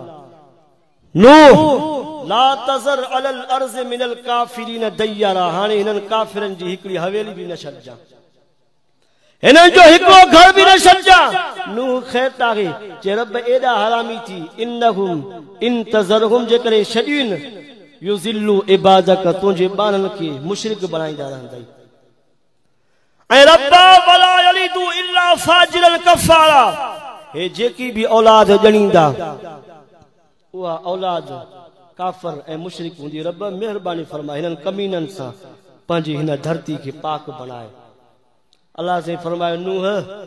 नूह ला तज़र अलल अर्ज़ मिनल काफिरीन दय्यारा, हाणे हिननि काफिरनि जी हिकिड़ी हवेली बि न छॾिजां, हिननि जो हिकिड़ो घर बि न छॾिजां। नूह ख़ैर ताहे चए रब एॾा हरामी थी इन्नहुम इन तज़रहुम जेकॾहिं छॾियुनि युज़िल्लु इबादक तुंहिंजे ॿारनि खे मुशरिक बणाईंदा रहंदई। ऐं रब्बा वला यलिदु इल्ला फाजिरन कफ़ारा, हे जेकी भी औलाद ॼणींदा उहा औलाद काफर ऐं मुशरिक हूंदी। रब मेहरबानी फरमाए हिननि कमीननि सां पंहिंजी हिन धरती खे पाक बणाए। अल्लाह से फरमायो नूह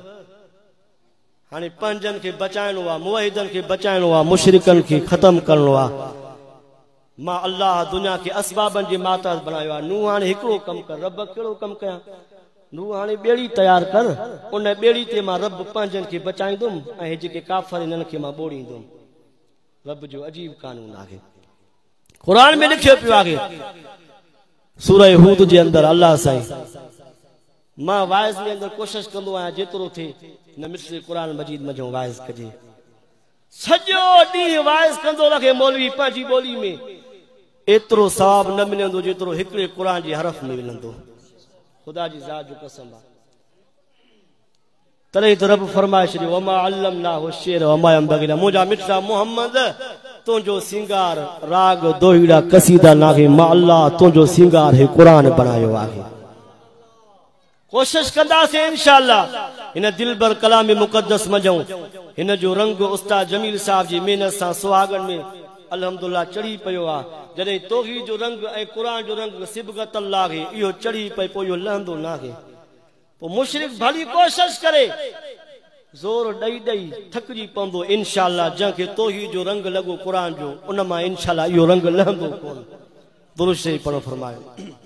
हाणे पंजनि खे बचाइणो आहे, मुवहिदनि खे बचाइणो आहे, मुशरिकनि खे ख़त्म करणो आहे। मां अल्लाह दुनिया खे असबाबनि जे माताज बनायो आहे। नूह हाणे हिकिड़ो कमु कर। रब कहिड़ो कमु कयां? नूह हाणे ॿेड़ी तयार कर, उन ॿेड़ी ते मां रब पंजनि खे बचाईंदुमि ऐं जेके काफ़र हिननि खे मां ॿोड़ींदुमि। रब जो अजीब कानून आहे, कुरान में लिखियो पियो आहे सूरह हूद जे अंदर अल्लाह साईं मां वाइज़ जे अंदर कोशिश कंदो आहियां जेतिरो थिए न मिस्र कुरान मजीद मजो वाइज़ कजे। सॼो ॾींहुं वाइज़ कंदो रखे मौलवी पंहिंजी ॿोली में, एतिरो सवाब न मिलंदो जेतिरो हिकिड़े कुरान जे हरफ में मिलंदो। खुदा जी ज़ात जो कसम आहे। तॾहिं त रब फरमाए छॾियो वमा अल्लमनाहु शेर वमा यंबग़ी लहु, मुंहिंजा मिठा मोहम्मद तुंहिंजो सिंगार राग दोहिड़ा कसीदा नाहे, मां अल्लाह तुंहिंजो सिंगार हे कुरान बनायो आहे। कोशिश कंदासीं इंशाअल्लाह हिन दिलबर कलाम मुक़द्दस मजो हिन जो रंग उस्ताद जमील साहब जी मेहनत सां सुहागन में अल्हम्दुलिल्लाह चढ़ी पियो आहे। जॾहिं तौहीद जो रंग ऐं कुरान जो रंग सिबगत अल्लाह इहो चढ़ी पए पोइ इहो लहंदो नाहे। पोइ मुशरिक भली कोशिश करे ज़ोर ॾेई ॾेई थकिजी पवंदो इंशाअल्लाह। जंहिंखे तौहीद जो रंग लॻो कुरान जो उन मां इंशाअल्लाह इहो रंग लहंदो कोन। दुरुस्त शरीफ़ पढ़ो फरमायो।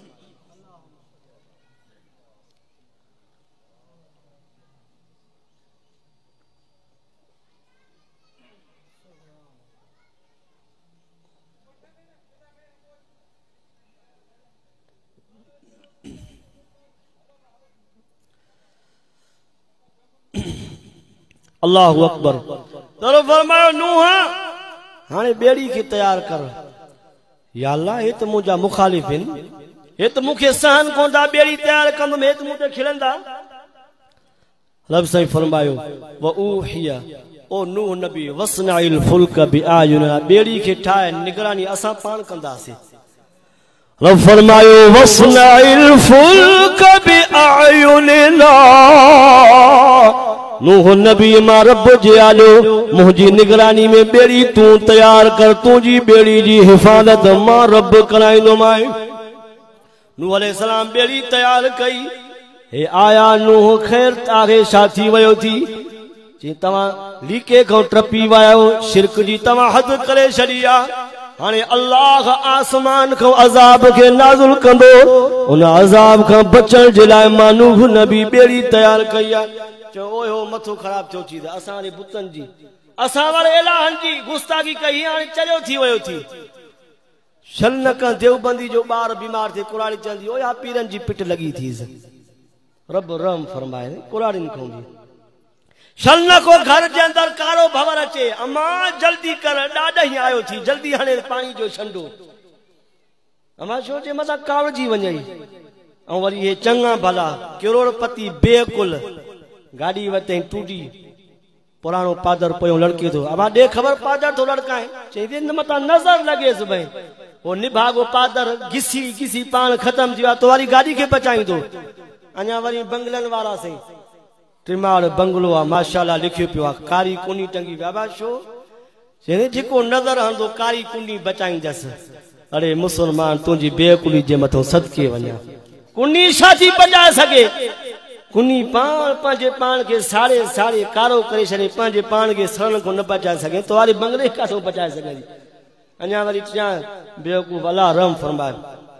अल्लाहु अकबर। तो फरमायो नूह हाणे ॿेड़ी खे तैयार कर। या अल्लाह हे त मुंहिंजा मुखालिफ़ आहिनि, हे त मूंखे सहन कोन था, ॿेड़ी तैयार कंदुमि हे त मूं ते खिलंदा। रब साईं फरमायो व ऊहिया ओ नूह नबी वसनाइल फुल्क बिआयुना, ॿेड़ी खे ठाहे निगरानी असां पाण कंदासीं। रब फरमायो वसनाइल फुल्क बिआयुना, नूह नबी मां रब जे आलो मुंहिंजी निगरानी में ॿेड़ी तूं तैयार कर, तुंहिंजी ॿेड़ी जी हिफ़ाज़त मां रब कराईंदोमांइ। नूह अलैहिस्सलाम ॿेड़ी तैयार कई। हे आया नूह ख़ैर तारे छा थी वियो थी? चई तव्हां लीके खां टपी विया आहियो, शिरक जी तव्हां हद करे छॾी आहे। हाणे अल्लाह आसमान खां अज़ाब खे नाज़िल कंदो, उन अज़ाब खां बचण जे लाइ मां नूह नबी ॿेड़ी तैयार कई आहे। चओ ओहो मथो ख़राब थियो थी, असां वारे बुतनि जी असां वारे इलाहनि जी गुस्ताखी कई, हाणे चरियो थी वियो थी। शलनक देवबंदी जो ॿार बीमार थिए कुराड़ी चवंदी ओया पीरनि जी पिट लॻी थी। रब रहम फरमाए कुराड़िन खां बि शलनको घर जे अंदर कारो भंवर अचे, अमा जल्दी कर ॾाढा ई आयो थी, जल्दी हाणे पाणी जो छंडो। अमा छो जे मथां कावड़जी वञई। ऐं वरी हे चङा भला करोड़पति बेकुल गाड़ी वरितई टूटी, पुराणो पादर पियो लड़के थो। अब ॾे ख़बर पादर थो लड़काए, चई मथां नज़र लॻेसि भई वो निभागो पादर घिसी घिसी पाण ख़त्म थी वियो तो वारी गाड़ी खे बचाईंदो। अञा वरी बंगलनि वारा साईं टिमाड़ बंगलो आहे माशाअल्लाह लिखियो पियो आहे, कारी कुनी टंगी बाबा छो? चई जेको नज़र हणंदो कारी कुनी बचाईंदसि। अरे मुसलमान तुंहिंजी बेकुली जे मथां सदके वञा, कुनी छा थी बचाए सघे? कुनी पाण पंहिंजे पाण खे साड़े साड़े कारो करे छॾे, पंहिंजे पाण खे सड़न खां न बचाए सघे तो वारी बंगले काथो बचाए सघे? अञा वरी चयां बेवकूफ़ अल्लाह रहम फरमाए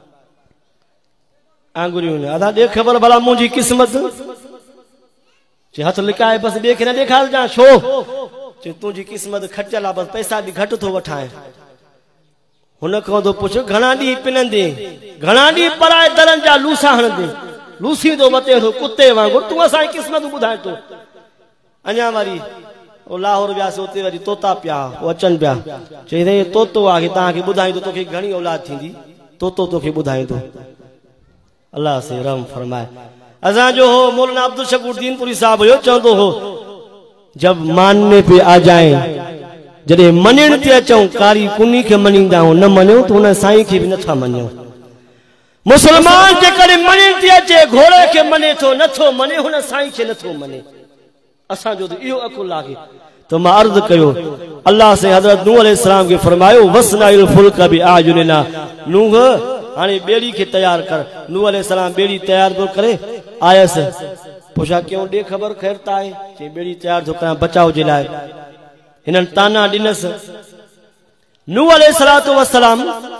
आंगुरियूं ने अदा देख ख़बर भला मुंहिंजी क़िस्मत जे हथ लिकाए बस ॿिए खे न ॾेखार जा छो जे तुंहिंजी क़िस्मत खटियल आहे बस पैसा बि घटि थो वठाए हुन खां थो पुछ घणा ॾींहं पिनंदे घणा ॾींहं पराए दरनि जा लूसा हणंदे लूसी थो वते थो कुते वांगुरु तूं असांजी क़िस्मत ॿुधाए थो अञा वरी लाहौर वियासीं उते वरी तोता पिया अचनि पिया चई तोतो आहे तव्हांखे ॿुधाईंदो तोखे घणी औलाद थींदी तोतो तोखे ॿुधाईंदो अल्लाह से रहम फरमाए असा जो हो मौलाना अब्दुल शकूर दीनपुरी साहब हो चवंदो हो जब मानने पे आ जाए जॾहिं मञण ते अचूं कारी कुनी खे मञींदा आहियूं न मञूं त हुन साईं खे बि नथा मञूं मुसलमान जेकॾहिं मञण ते अचे घोड़े खे मञे थो नथो मञे हुन साईं खे नथो मञे असांजो त इहो अकुल आहे तो मां अर्ज़ कयो अल्लाह से हज़रत नूह अलैहिस्सलाम के फरमायो वसनाइल फुल्क बि आयुनिना नूह हाणे बेड़ी के तैयार कर नूह अलैहिस्सलाम बेड़ी तैयार तो करे आयस पुछा क्यों दे खबर खैर ताए जे बेड़ी तैयार तो करा बचाव जे लाए हिनन ताना दिनस नूह अलैहिस्सलातु वस्सलाम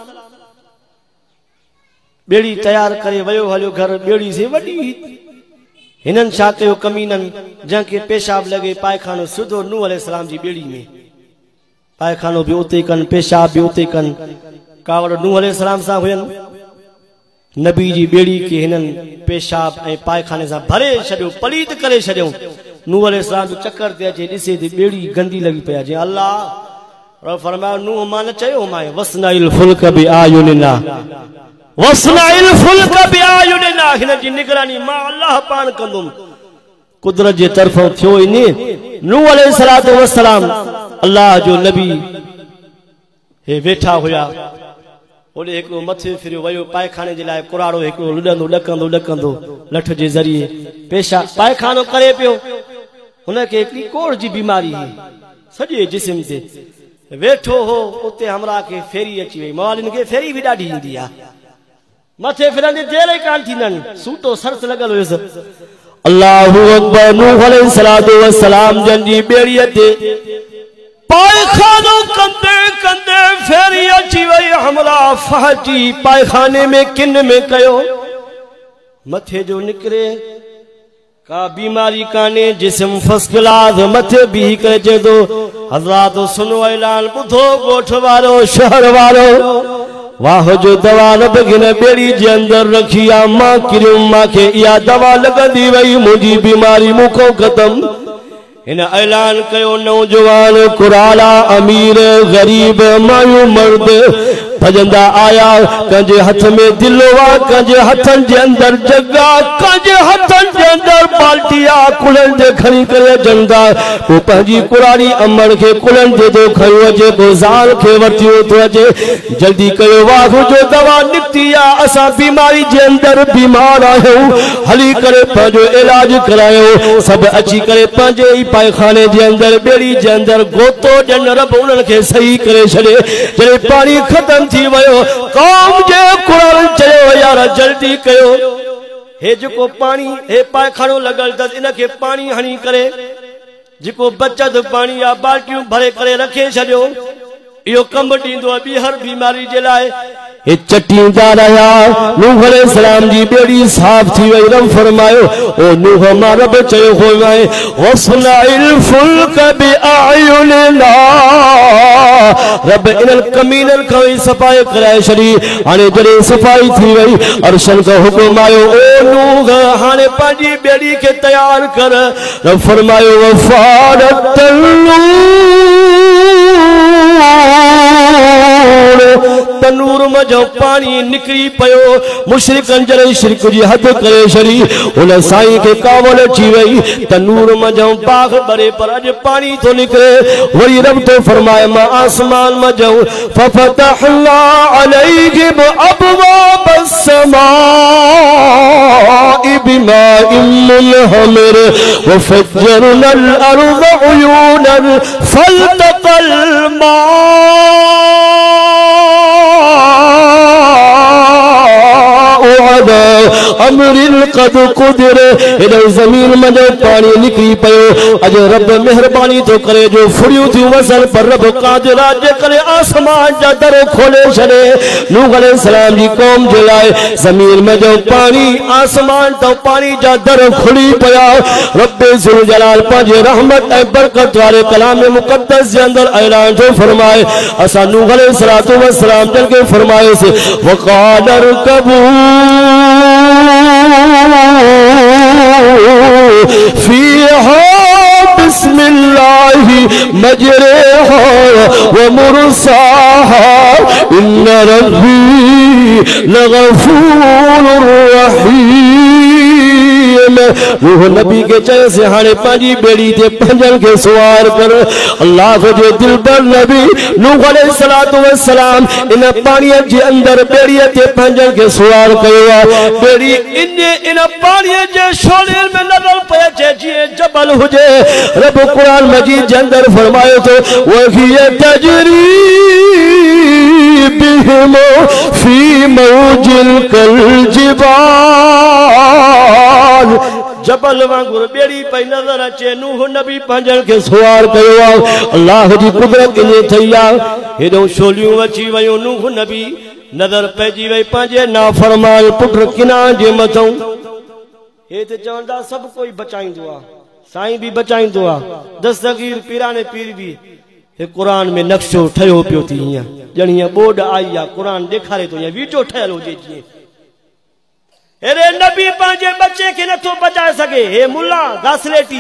बेड़ी तैयार करे वयो हलियो घर बेड़ी से वडी हिनन छा कयो कमीनन जंहिंखे पेशाब लगे पायखानो सिधो नूह अलैहिस्सलाम जी बेड़ी में पायखानो भी उते कन पेशाब भी उते कन कावड़ नूह अलैहिस्सलाम सां हुयनि नबी जी बेड़ी के हिनन पेशाब ऐं पायखाने सां भरे छॾियो पलीत करे छॾियो नूह अलैहिस्सलाम जो चक्कर ते अचे ॾिसे थी बेड़ी गंदी लगी पई आहे अल्लाह फरमायो नूह मां न चयो मां वसनाइल फुल्क बि आयुनिना वसनाइल फुल्क बि आयुनिना हिन जी निगरानी मां अल्लाह पान कंदुमि कुदरत जे तरफ़ों थियो ई ने नूह अलैहिस्सलातु वस्सलाम अल्लाह जो नबी हे वेठा हुया होॾे हिकिड़ो मथे फिरियो वयो पायखाने जे लाइ कुराड़ो हिकिड़ो लुॾंदो ॾकंदो ॾकंदो लठ जे ज़रिए पेशाब पायखानो करे पियो हुनखे हिकिड़ी कोढ़ जी बीमारी हुई सॼे जिस्म ते वेठो हो उते हमरा के फेरी अची वई मवालिन खे फेरी बि ॾाढी ईंदी आहे मथे फिरंदे देर ई कान थींदनि सूटो सरस लॻल हुयुसि अल्लाहु अकबर नूह अलैहिस्सलातु वस्सलाम जंजी बेड़ीअ ते पायखानो कंदे कंदे फेरी अची वई हमरा फहजी पायखाने में किन में कयो मथे जो निकरे का बीमारी काने जिस्म फर्स्ट क्लास मथे भी करे चेदो हज़रात सुनो ऐलान ॿुधो ॻोठ वारो शहर वारो वाह जो दवा न बगिन बेड़ी जे अंदर रखी आ मां किरियुम मांखे इहा दवा लॻंदी वई मुंहिंजी बीमारी मुखो ख़त्म हिन ऐलान कयो नौजवान कुराला अमीर गरीब मायूं मर्द भजंदा आया कंहिंजे हथ में दिलोवा कंहिंजे हथनि जे अंदर जग्गा कंहिंजे हथनि जे अंदर बाल्टिया कुलनि ते खणी करे जंदा पोइ पंहिंजी कुरारी अमर खे कुलनि ते थो खयो अचे पोइ ज़ाल खे वरितियो थो अचे जल्दी कयो वाह जो दवा निकिती आहे असां बीमारी जे अंदर बीमार आहियूं हली करे पंहिंजो इलाज करायो सभु अची करे पंहिंजे ई पायखाने जे अंदर बेड़ी जे अंदर गोतो ॾियनि रब उन्हनि खे सही करे छॾे जॾहिं पाणी ख़त्म थी वयो कौम जे कुरान चयो यार जल्दी कयो हे जेको पाणी हे पायखानो लॻल अथसि इन खे पाणी हणी करे जेको बचत पाणी आहे बाल्टियूं भरे करे रखे छॾियो इहो कमु ॾींदो आहे ॿी हर बीमारी जे लाइ हे चटींदा रहिया नूह अलैहिस्सलाम जी बेड़ी साफ़ थी वई रब फरमायो ओ नूह मां रब चयो हो वई वसनाइल फुल्क बि आयुनिना रब इन्हनि कमीननि खां ई सफ़ाई कराए छॾी हाणे जॾहिं सफ़ाई थी वई अर्शन खां हुकुम आयो ओ नूह हाणे पंहिंजी बेड़ी खे तयार कर रब फरमायो वफारत तनूर में जो पानी निकरी पयो मुशरिकन जरे शिरक जी हद करे छड़ी उन साईं के कावल अची वई तनूर में जो बाग बरे पर अज पानी तो निकले वही रब तो फरमाए मां आसमान में जो फफतहना अलैहिम अबवाब अस्समाई बिमाइन मुनहमिर वफज्जरना अल-अर्द उयूनन फल्तक़ल मा अमरिन कद कुदिर इन ज़मीन में जो पानी निकरी पयो अज रब मेहरबानी तो करे जो फुड़ियूं थी वसल पर रब कादिर जे करे आसमान जा दर खोले छड़े नूह अलैहिस्सलाम जी कौम जे लाए ज़मीन में जो पानी आसमान तो पानी जा दर खुली पया रब्बे ज़ुल जलाल पांजे रहमत ए बरकत वाले कलाम मुकद्दस के अंदर ऐलान जो फरमाए असा नूह अलैहिस्सलाम जन के फरमाए से वक़ाल रकबू फीहा बिस्मिल्लाहि मजरेहा व मुरसाहा इन्न रब्बी लगफूरुर रहीम नूह नबी के चए से हाने पांजी बेड़ी ते पंजन के सवार कर अल्लाह जो दिलबर नबी नूह अलैहिस्सलाम इन पानी के अंदर बेड़ी ते पंजन के सवार कयो बेड़ी इन पानी जे शोले में नजर पे जे जबल हुजे रब कुरान मजीद के अंदर फरमायो तो वही तजरी बिहिम फी मौजिल कल जिबाल जबल वांगुर बेड़ी पे नजर अचे नूह नबी पंजन के सवार कयो अल्लाह जी कुदरत ने थैया हेडो शोलियूं अची वयो नूह नबी नजर पैजी वई पंजे नाफरमान पुट किना जे मथों हे ते चवंदा सब कोई बचाईंदो आ साईं भी बचाईंदो आ दस्तगीर पीराने पीर भी हे कुरान में नक्शो ठयो पियो थी जणिया बोड आई आ कुरान देखारे तो वीडियो ठयल होजे जी अरे नबी पांजे बच्चे के नथो बचाए सके हे मुल्ला घासलेटी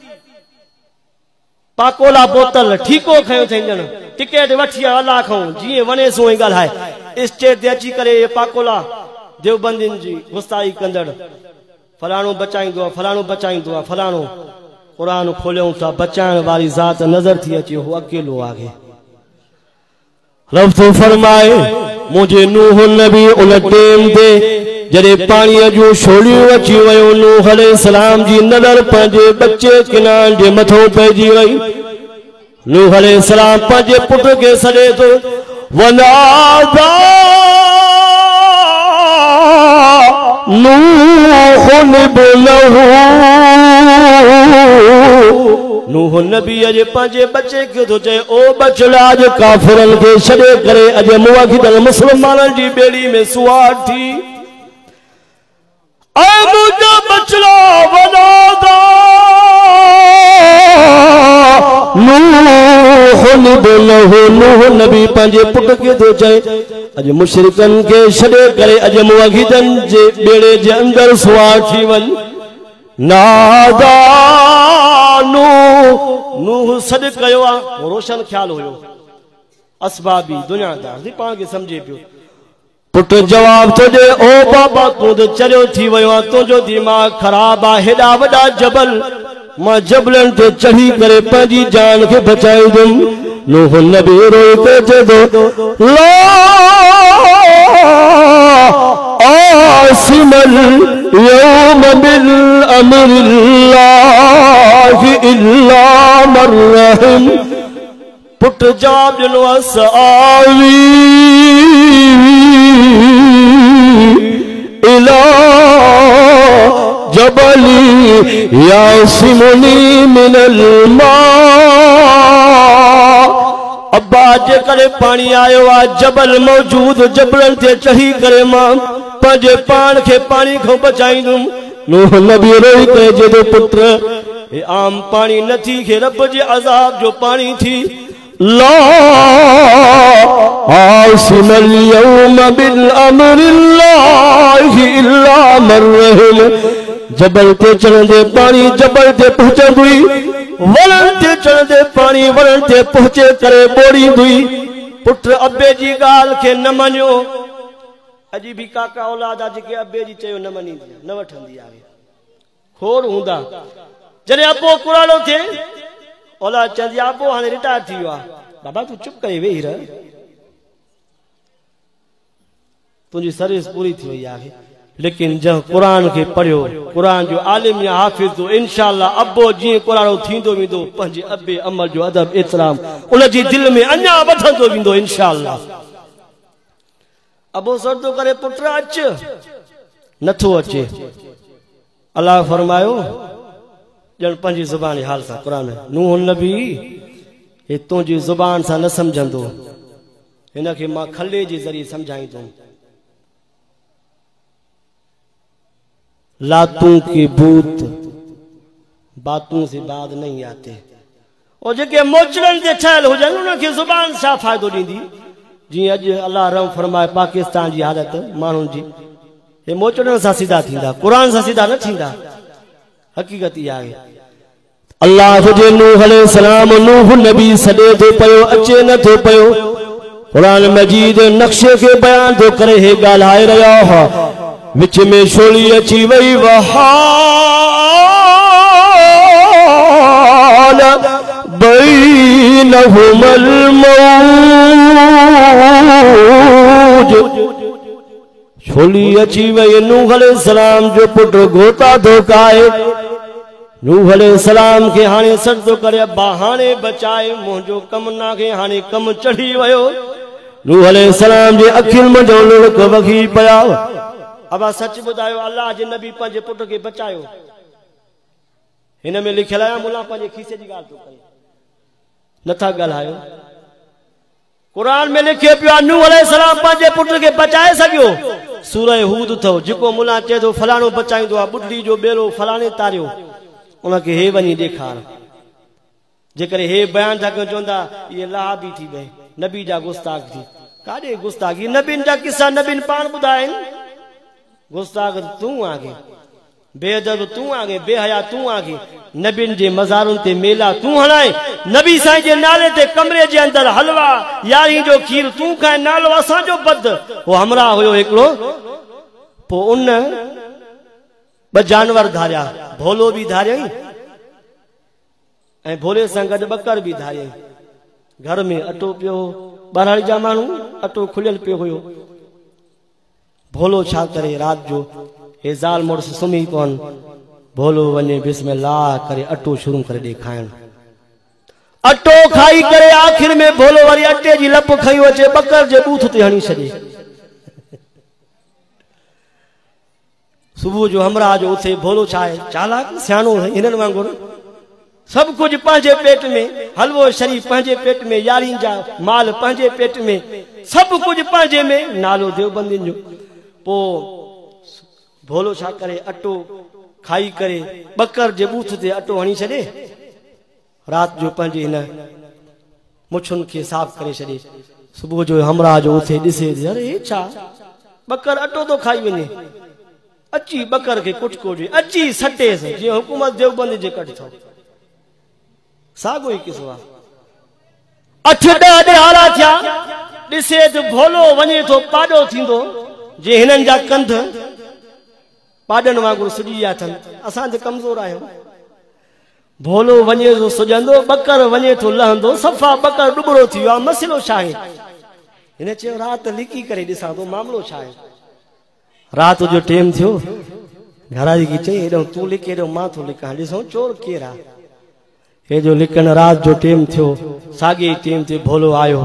पाकोला बोतल ठीको खयो थेंजन टिकट वठिया अला खां जी वने सो गालाए स्टेज ते अची करे पाकोला देवबंदिन जी गुस्ताई कंदड़ फलाणो बचाईंदो फलाणो कुरान खोलियो था बचाने वाली जात नजर थी अचे हो अकेलो आगे रब तो फरमाए मुझे नूह नबी उन टेम दे जरे पानी जो शोलियूं अची वयो नूह अलैहिस्सलाम जी नजर पंहिंजे बच्चे किनान जे मथो पइजी वई नूह अलैहिस्सलाम पंहिंजे पुट खे सॾे थो वनादा नूह नबी अज पंहिंजे बच्चे खे थो चए ओ बचड़ा अज काफिरन खे छॾे करे अज मुवाहिदन मुसलमानन जी बेड़ी में सुवार थी ऐ मुंहिंजा बचड़ा वनादा नूह नबी पंहिंजे पुट खे थो चए अज मुशरिकन के छॾे करे अज मुवाहिदन जे बेड़े जे अंदर सुवार थी वञ नादा नूह सॾ कयो आ रोशन ख्याल हुयो असबाबी दुनियादार पाण खे समझे पियो पुट जवाब तो दे ओ बाबा तू तो चलियो थी वयो आ तुंहिंजो दिमाग ख़राब आ हेॾा वॾा जबल मां जबलन ते चढ़ी करे पंहिंजी जान खे बचाईंदुमि नूह नबी रोई पे चए ला आसिमल यौम बिल अम्रिल्लाहि इल्ला मन रहिम पुट जवाब ॾिनो आवी इला जबली यासिमुनी मिनल मा अब्बा जे करे पानी आयो आ जबल मौजूद जबलन ते चढ़ी करे मां पंहिंजे पान खे पानी खां बचाईंदुमि नूह नबी रोई करे जे पुत्र हे आम पानी नथी खे रब जे अज़ाब जो पानी थी ला आसिमल यौम बिल अम्रिल्लाहि इल्ला मन रहिम जबल ते चढ़ंदे पानी जबल ते पहुंचंदी वरण ते चढ़ंदे पानी वरण ते पहुंचे करे ॿोड़ींदी पुट अब्बे जी ॻाल्हि खे न मञियो अॼु बि काका औलाद आहे जेके अब्बे जी चयो न मञींदी न वठंदी आहे खोड़ हूंदा जॾहिं अब्बो कुराड़ो थिए औलाद चवंदी आहे अब्बो हाणे रिटायर थी वियो आहे बाबा तूं चुप करे वेही रह तुंहिंजी सर्विस पूरी थी वई आहे लेकिन जब कुरान के पढ़ियो कुरान जो आलिम या हाफिज तो इंशाअल्लाह अब्बो जी कुरानो थींदो वेंदो पंहिंजे अब्बे अमल जो अदब एतराम उन जी दिल में अञा वधंदो वेंदो इंशाअल्लाह अब्बो सरदो करे पुट अच नथो अचे अल्लाह फरमायो ॼण पंहिंजी ज़ुबान हाल सां क़ुरान में नूह नबी हे तुंहिंजी ज़ुबान सां न सम्झंदो हिन खे मां खले जे ज़रिए सम्झाईंदुमि लातूं के भूत बातों से बाद नहीं आते और जेके मोचड़न ते ठहियल हुजनि उनखे ज़ुबान छा फ़ाइदो ॾींदी जीअं अॼु अल्लाह रहम फरमाए पाकिस्तान जी हालत माण्हुनि जी हे मोचड़न सां सीधा थींदा क़ुरान सां सीधा न थींदा हक़ीक़त इहा आहे अल्लाह जे नूह अलैहिस्सलाम नूह नबी सॾे थो पियो अचे नथो पियो क़ुरान मजीद नक्शे खे बयान थो करे हे ॻाल्हाए रहिया विच में छोली अची वई वहाल बैनहुमल मौज छोली अची वई नूह अलैहिस्सलाम जो पुट गोता धोकाए नूह अलैहिस्सलाम के हाणे सजदो करे अब्बा हाणे बचाए मुंहिंजो कम नाखे हाणे कम चढ़ी वियो नूह अलैहिस्सलाम जे अखियुनि मंझो लुढ़क वगी पिया अबा सच ॿुधायो अल्लाह जे नबी पंहिंजे पुट खे बचायो हिन में लिखियल आहे मुला पंहिंजे खीसे जी ॻाल्हि थो करे नथा ॻाल्हायो क़ुरान में लिखियो पियो आहे नूह अलैहिस्सलाम पंहिंजे पुट खे बचाए सघियो सूरह हूद अथव जेको मुला चए थो फलाणो बचाईंदो आहे ॿुढड़ी जो ॿेड़ो फलाणे तारियो उनखे हे वञी ॾेखार जेकर हे बयान था कयो चवंदा इहे लाह बि थी वई नबी जा गुस्ताख थी काॾे गुस्ताखी नबीन जा किस्सा नबीन पाण ॿुधाइनि गुस्ताख तूं आगे बेअदब तूं आगे बेहया तूं आगे नबीन जे मज़ारुनि ते मेला तूं हणाए नबी साईं जे नाले ते कमरे जे अंदर हलवा यारी जो खीर तूं खाए नालो असांजो बद वो हमरा हुयो हिकिड़ो पोइ उन ब जानवर धारिया भोलो भी धारियई ऐं भोले सां गॾु बकर भी धारियई घर में अटो पियो ॿारहाड़ी जा माण्हू अटो खुलियल पियो हुयो भोलो छा करे रात जो हे ज़ाल मुड़स सुम्ही कोन भोलो वञे बिस्मिल्लाह करे अटो शुरू करे ॾे खाइण अटो खाई करे आखिर में भोलो वरी अटे जी लप खई अचे बकर जे बूथ ते हणी छॾे सुबह जो हमरा जो उथे भोलो छा आहे चालाक सियाणो हिननि वांगुरु सब कुछ पंहिंजे पेट में हलवो शरीफ पंहिंजे पेट में यारिन जा माल पंहिंजे पेट में सब कुछ पंहिंजे में नालो देवबंदिन जो पो भोलो छा करे अटो खाई करे बकर जे बूथ ते अटो हणी छॾे रात जो पंहिंजे हिन मुछुनि खे साफ़ करे छॾे सुबह जो हमरा जो उथे ॾिसे अरे छा बकर अटो तो खाई वञे अची बकर के कुटको जे अची सटे से जे हुकूमत देवबंद जे कट थो सागो ही किसो आ 8-10 ॾिहाड़ा थिया ॾिसे त भोलो वञे थो पाॾो थींदो जे हिननि जा कंध पाॾनि वांगुरु सुॼी अथनि असां त कमज़ोर आहियूं भोलो वञे थो सुॼंदो बकर वञे थो लहंदो सफ़ा बकर डुबड़ो थी वियो आहे मसइलो छा आहे हिन चयो राति लिकी करे ॾिसां थो मामलो छा आहे रात जो टेम थियो घराजी की चई हेॾो तूं लिख हेॾो मां थो लिखां ॾिसो चोर केरु आहे हे जो लिखण रात जो टेम थियो साॻे टेम ते भोलो आयो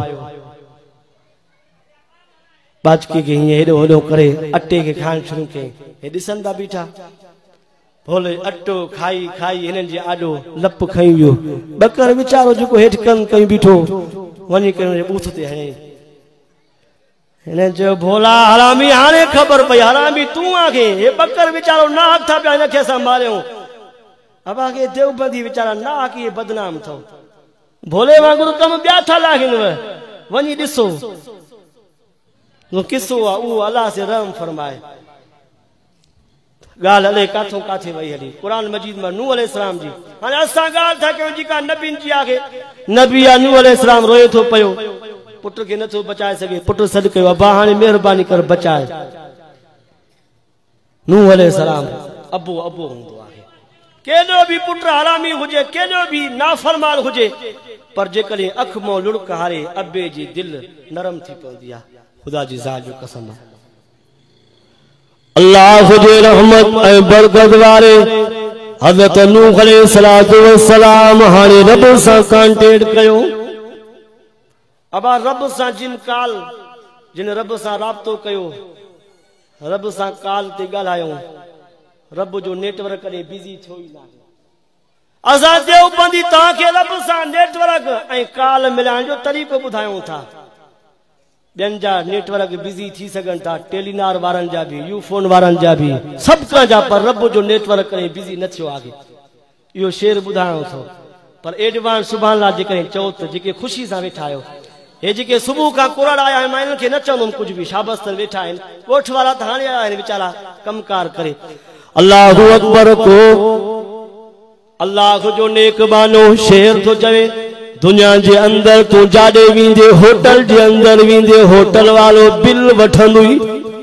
बाचकी के हीअं हेॾो होॾो करे अटे खे खाइण शुरू कयईं हे ॾिसनि था बीठा भोले अटो खाई खाई हिननि जे आॾो लप खई वियो बकर वीचारो जेको हेठि कनि कई बीठो वञी करे बूथ ते हणई हिन चयो भोला हरामी हाणे ख़बर पई हरामी तूं आखे हे बकर वीचारो नाहक था पिया हिनखे असां मारियूं अबा के देवबंदी वीचारा नाहक इहे बदनाम अथव भोले वांगुरु कम ॿिया था लाहिनव वञी ॾिसो किसो आहे उहो अलाह से रहम फरमाए ॻाल्हि हले काथों काथे वई हली क़ुरान मजीद में नूह अलैहिस्सलाम जी हाणे असां ॻाल्हि था कयूं जेका नबीन जी आहे नबी आहे नूह अलैहिस्सलाम रोए थो पियो पुट खे नथो बचाए सघे पुट सॾु कयो अब्बा हाणे महिरबानी कर बचाए नूह अलैहिस्सलाम अबो अबो हूंदो आहे केॾो बि पुट हरामी हुजे केॾो बि नाफरमान हुजे पर जेकॾहिं अख मों लुड़क हारे अबे जी दिलि नरम थी पवंदी आहे खुदा जी ज़ात जो कसम आहे अल्लाह जे रहमत ऐं बरकत वारे हज़रत नूह अलैहिस्सलाम हाणे रब सां कांटेक्ट कयो अबा रब सां जिन रब सां राब्तो कयो रब सां काल ते ॻाल्हायूं रब जो नेटवर्क कॾहिं बिज़ी थियो ई न असां देवबंदी तव्हांखे रब सां नेटवर्क ऐं काल मिलाइण जो तरीक़ो ॿुधायूं था ॿियनि जा नेटवर्क बिज़ी थी सघनि था टेलीनार वारनि जा बि यू फोन वारनि जा बि सभु तरह जा पर रब जो नेटवर्क कॾहिं बिज़ी न थियो आहे इहो शेर ॿुधाइणो थो पर एडवांस सुभाणे लाइ जेकॾहिं चओ त जेके ख़ुशी सां वेठा आहियो हे जेके सुबुह खां कुरड़ आया आहिनि मां इन्हनि खे न चवंदुमि कुझु बि शाबस त वेठा आहिनि ॻोठ वारा त हाणे आया आहिनि वीचारा कमकार करे अल्लाहु अकबर को अल्लाह जो नेक बानो शेर तो चवे दुनिया जे अंदर तू जाडे वींदे होटल जे अंदर वींदे होटल वालो बिल वठंदुई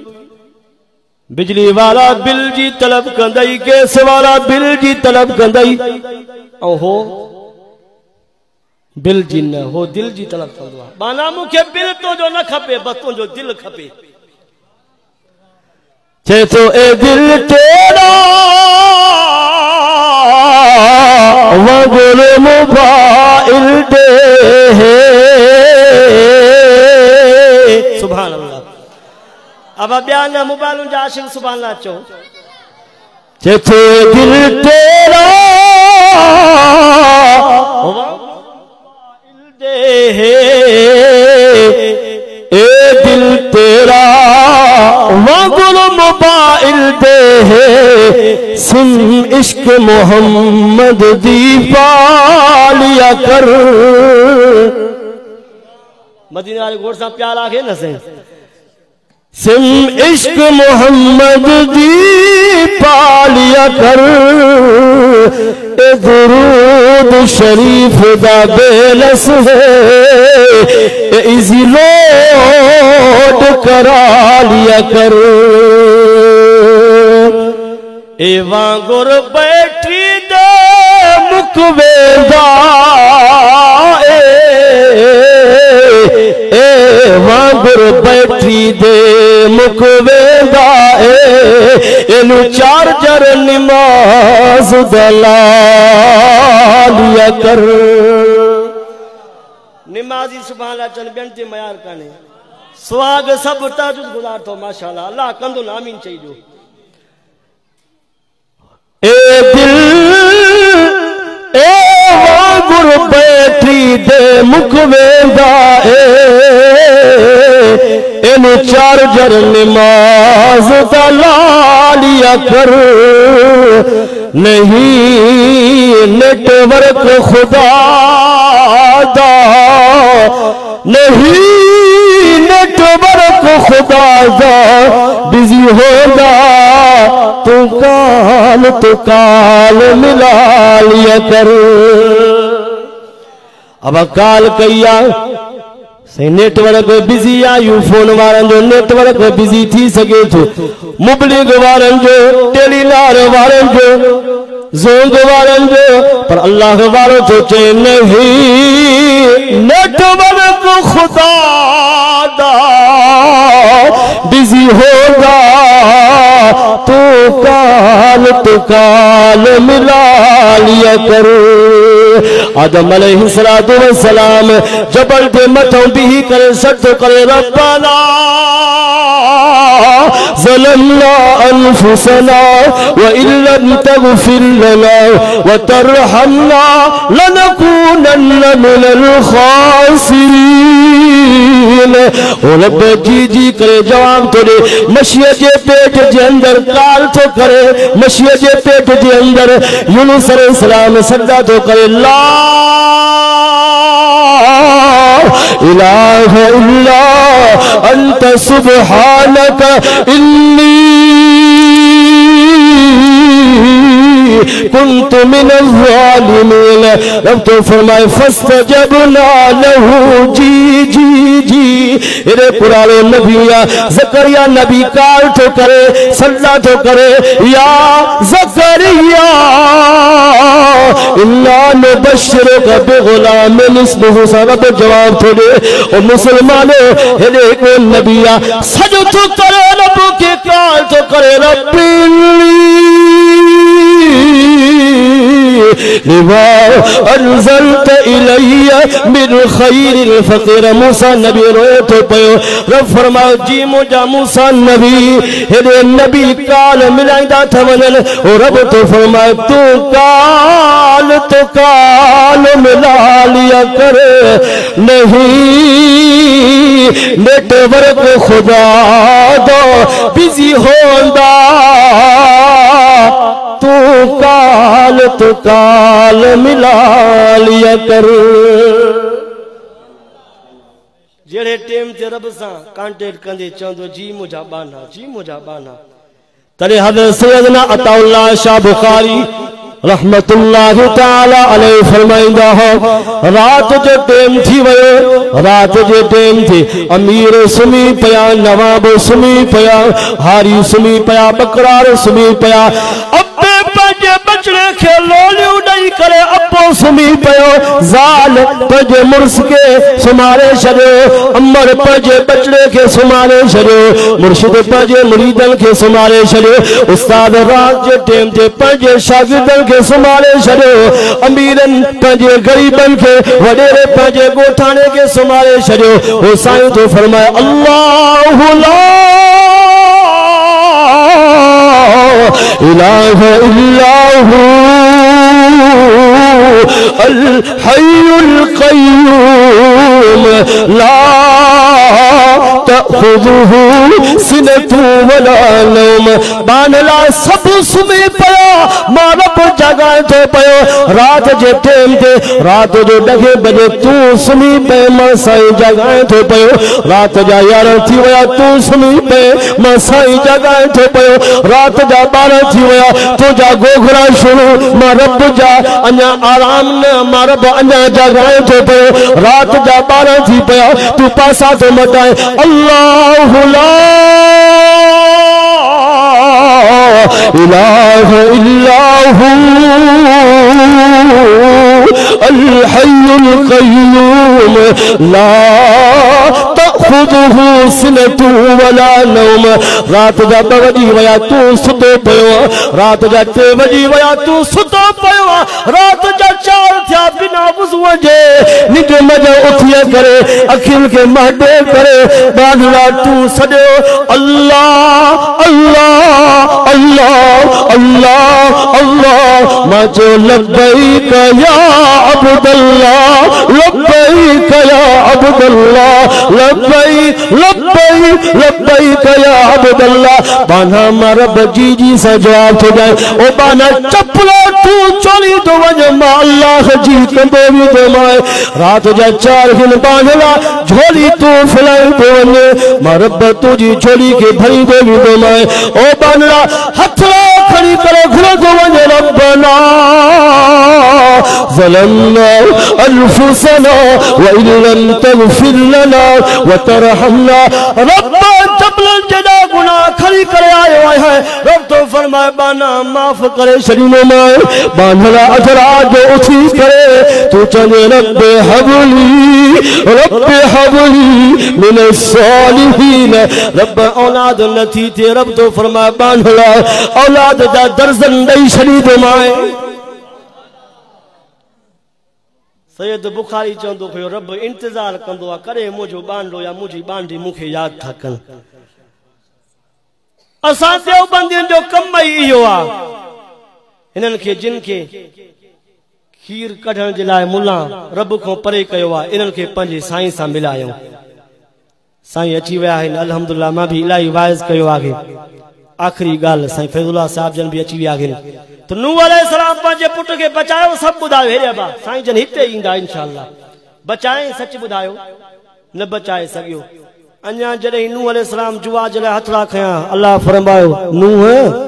बिजली वाला बिल जी तलब कंदई गैस वाला बिल जी तलब कंदई ऐं हो बिल जी न हो दिल जी तलब कंदो आहे माना मूंखे बिल तो जो न खपे बस तुंहिंजो दिल खपे चे तो ए दिल तेरा वगुल मोबाइल दे सुभान अल्लाह अब बयान मोबाइल जा आशिक सुभान अल्लाह चो चे तो दिल तेरा ए दिल तेरा वगुल मोबाइल दे सुन इश्क मोहम्मद दी पालिया कर मदीना वाले घोड़ सां प्यार आखे न से सुन इश्क मोहम्मद दी पालिया कर ए दुरूद शरीफ दा बेलस है इजी लोड करा लिया कर ए वांगुर बैठी दे मुकवेदा ए वांगुर बैठी दे मुकवेदा एनु चार्जर नमाज दला लिया कर निमाजी सुभान अल्लाह चन बेन ते मयार काने सुहाग सब ताजुद गुज़ार तो माशाअल्लाह अल्लाह कंदो न आमीन चई जो ए दिल ए वांगुर बैठी दे मुकवेदा एनु चार्जर नमाज दला लिया कर नहीं नेटवर्क खुदा दा नहीं नेटवर्क खुदा दा बिजी होगा तू काल मिला लिया कर अब काल कैया से नेटवर्क बिजी आ यू फोन वारन जो नेटवर्क बिजी थी सके थो मुबलिग वारन जो टेलीनार वारन जो जोंग वारन जो पर अल्लाह वारो तो चे नहीं नेटवर्क खुदा दा बिजी होगा तो काल मिला लिया कर आदम अलैहिस्सलातु वस्सलाम जबल पे मथों भी करे सद करे रब्बाना ज़लमना अनफुसना व इल्लम तगफिर लना व तरहमना लनकूनन्न मिनल खासिरीन ओ रब जी करे जवाब तो दे मशीह जे पेट जे अंदर काल तो करे मशीह जे पेट जे अंदर यूनुस अलैहिस्सलाम सदा तो करे ला इलाहा इल्ला अंत सुब्हानक इन्नी कुन्तु मिनल ज़ालिमीन रब तो फरमाए फस्तजबना लहू जी रे पुराने नबिया ज़करिया नबी काल तो करे सल्ला तो करे या ज़करिया इन्ना नुबश्शिरुका बिग़ुलामिन इस्मुहु रब जवाब तो दे और मुसलमानों हेरे को नबिया सजो तो करे रब के काल तो करे रब्बी لما انزلت الي من خير الفقير موسى نبی روئے تو پیو رب فرماؤ جی مجھا موسى نبی ہدے نبی کال ملائدہ تھا ونن اور رب تو فرمائے تو کال ملا لیا کرے نہیں نیٹ ورک خدا دو بزی ہوندہ تو کال ملا لیا کر جڑے ٹیم تے رب سان کانٹیکٹ کندے چوندو جی مجھا بانا ترے حضرت سیدنا عطا اللہ شاہ بخاری رحمت اللہ تعالی علیہ فرمائندہ ہو رات جو ٹیم تھی امیر سمی پیا نواب سمی پیا ہاری سمی پیا بکرار سمی پیا ابے پنجے بچڑے کے لولیو نہیں کرے ابو سمی پیو زال پنجے مرس کے سمارے شریو امر پنجے بچڑے کے سمارے شریو مرشد پنجے مریدن کے سمارے شریو استاد رات جو ٹیم تے پنجے شاگردن کے سمارے شریو امیرن پنجے غریبن کے وڈیرے پنجے گوٹھانے کے سمارے شریو وہ سائیں تو فرمائے اللہ لا الہ الا ہو الحی القیوم لا تأخذه سنة ولا نوم بانلا سب سمے پیا مارب جگائے تو پیا رات جے ٹیم تے رات جو ڈگے بجے تو سمی پہ مسائی جگائے تو پیا رات جا یار تھی ویا تو سمی پہ مسائی جگائے تو پیا رات جا 12 تھی ویا تو جا گوگھرا شروع مارب جا انیا آرام نہ مارب انیا جگائے تو پیا رات جا 12 تھی پیا تو پاسا تو مٹائے اللہ لا الہ الا ہو الحی القیوم لا تأخذه سنة ولا نوم رات جا 2 بجی ویا تو ستو پیو رات جا 3 بجی ویا تو ستو پیو رات جا 4 تھیا بنا وضو جے نج مجا اٹھیا کرے اکھل کے مہدے کرے باندھڑا تو سجو اللہ اللہ اللہ اللہ اللہ مجھو لبیک یا عبداللہ لبیک یا عبداللہ لبیک لبیک لبیک یا عبداللہ بانا مرب جی جی سے جواب تو جائے او بانا چپلا تو چولی تو وجہ ما اللہ جی کندو بھی تو مائے رات جا 4 ہن باندھلا جھولی تو فلائی تو وجہ مرب تو جی جھولی کے بھری دو بھی تو مائے او باندھلا ہتھلا کھڑی کرے گھر تو وجہ ربنا ظلمنا انفسنا وإن لم تغفر لنا وترحمنا رب جبل جدا گناہ کھڑی کرے آئے ہوئے ہیں رب تو فرمائے بانا معاف کرے شریم مائے باندھلا اجرا جو اٹھی کرے تو چلے رب حبلی من الصالحین رب اولاد نتی تھے رب تو فرمائے باندھلا اولاد دا درزن دئی شرید مائے سید بخاری چوندو کھو رب انتظار کندو کرے مجھو بانڈو یا مجھے بانڈی مکھے یاد تھا کن اسان دیو بندین جو کم ہی ہوا انہن کے جن کے کھیر کڈھن جلائے ملا رب کو پرے کیوا انہن کے پنجے سائیں سا ملایوں سائیں اچھی ویا ہے الحمدللہ ماں بھی الہی وائز کیو آگے آخری گال سائیں فیض اللہ صاحب جن بھی اچھی ویا آگے تو نوح علیہ السلام پنجے پٹ کے بچائے سب بدھائے ہے با سائیں جن ہتے ایندا انشاءاللہ بچائیں سچ بدھایو نہ بچائے سگیو انیا جڑے نوح علیہ السلام جوا جڑے ہتھڑا کھیا اللہ فرماयो نوح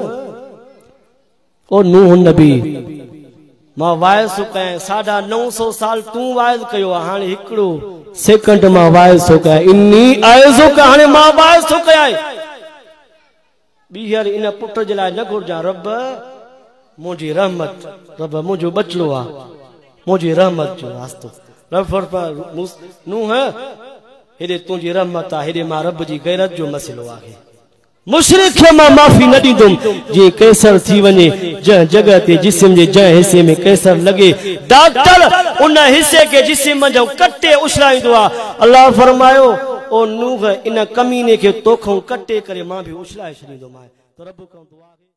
او نوح نبی ماں وائز سکائیں 950 سال توں وائز کیو ہانے ہکڑو سیکنڈ ماں وائز سکائیں انی آئزو کا ہانے ماں وائز سکائیں بیہر انہ پٹر جلائے نہ گھر جا رب مجھے رحمت رب مجھے بچلو آ مجھے رحمت جو راستو رب فرما نوح ہے ہیرے تجھے رحمت آ ہیرے ماں رب جی غیرت جو مسئلو آگے मुशरिक खे मां माफ़ी न ॾींदुमि जीअं कैंसर थी वञे जंहिं जगह ते जिस्म जे जंहिं हिस्से में कैंसर लगे डॉक्टर उन हिस्से के जिस्म जो कटे उछलाईंदो आहे अल्लाह फरमायो ओ नूह इन कमीने के तोखों कटे करे मां भी उछलाए छॾींदोमांइ तो रब खां दुआ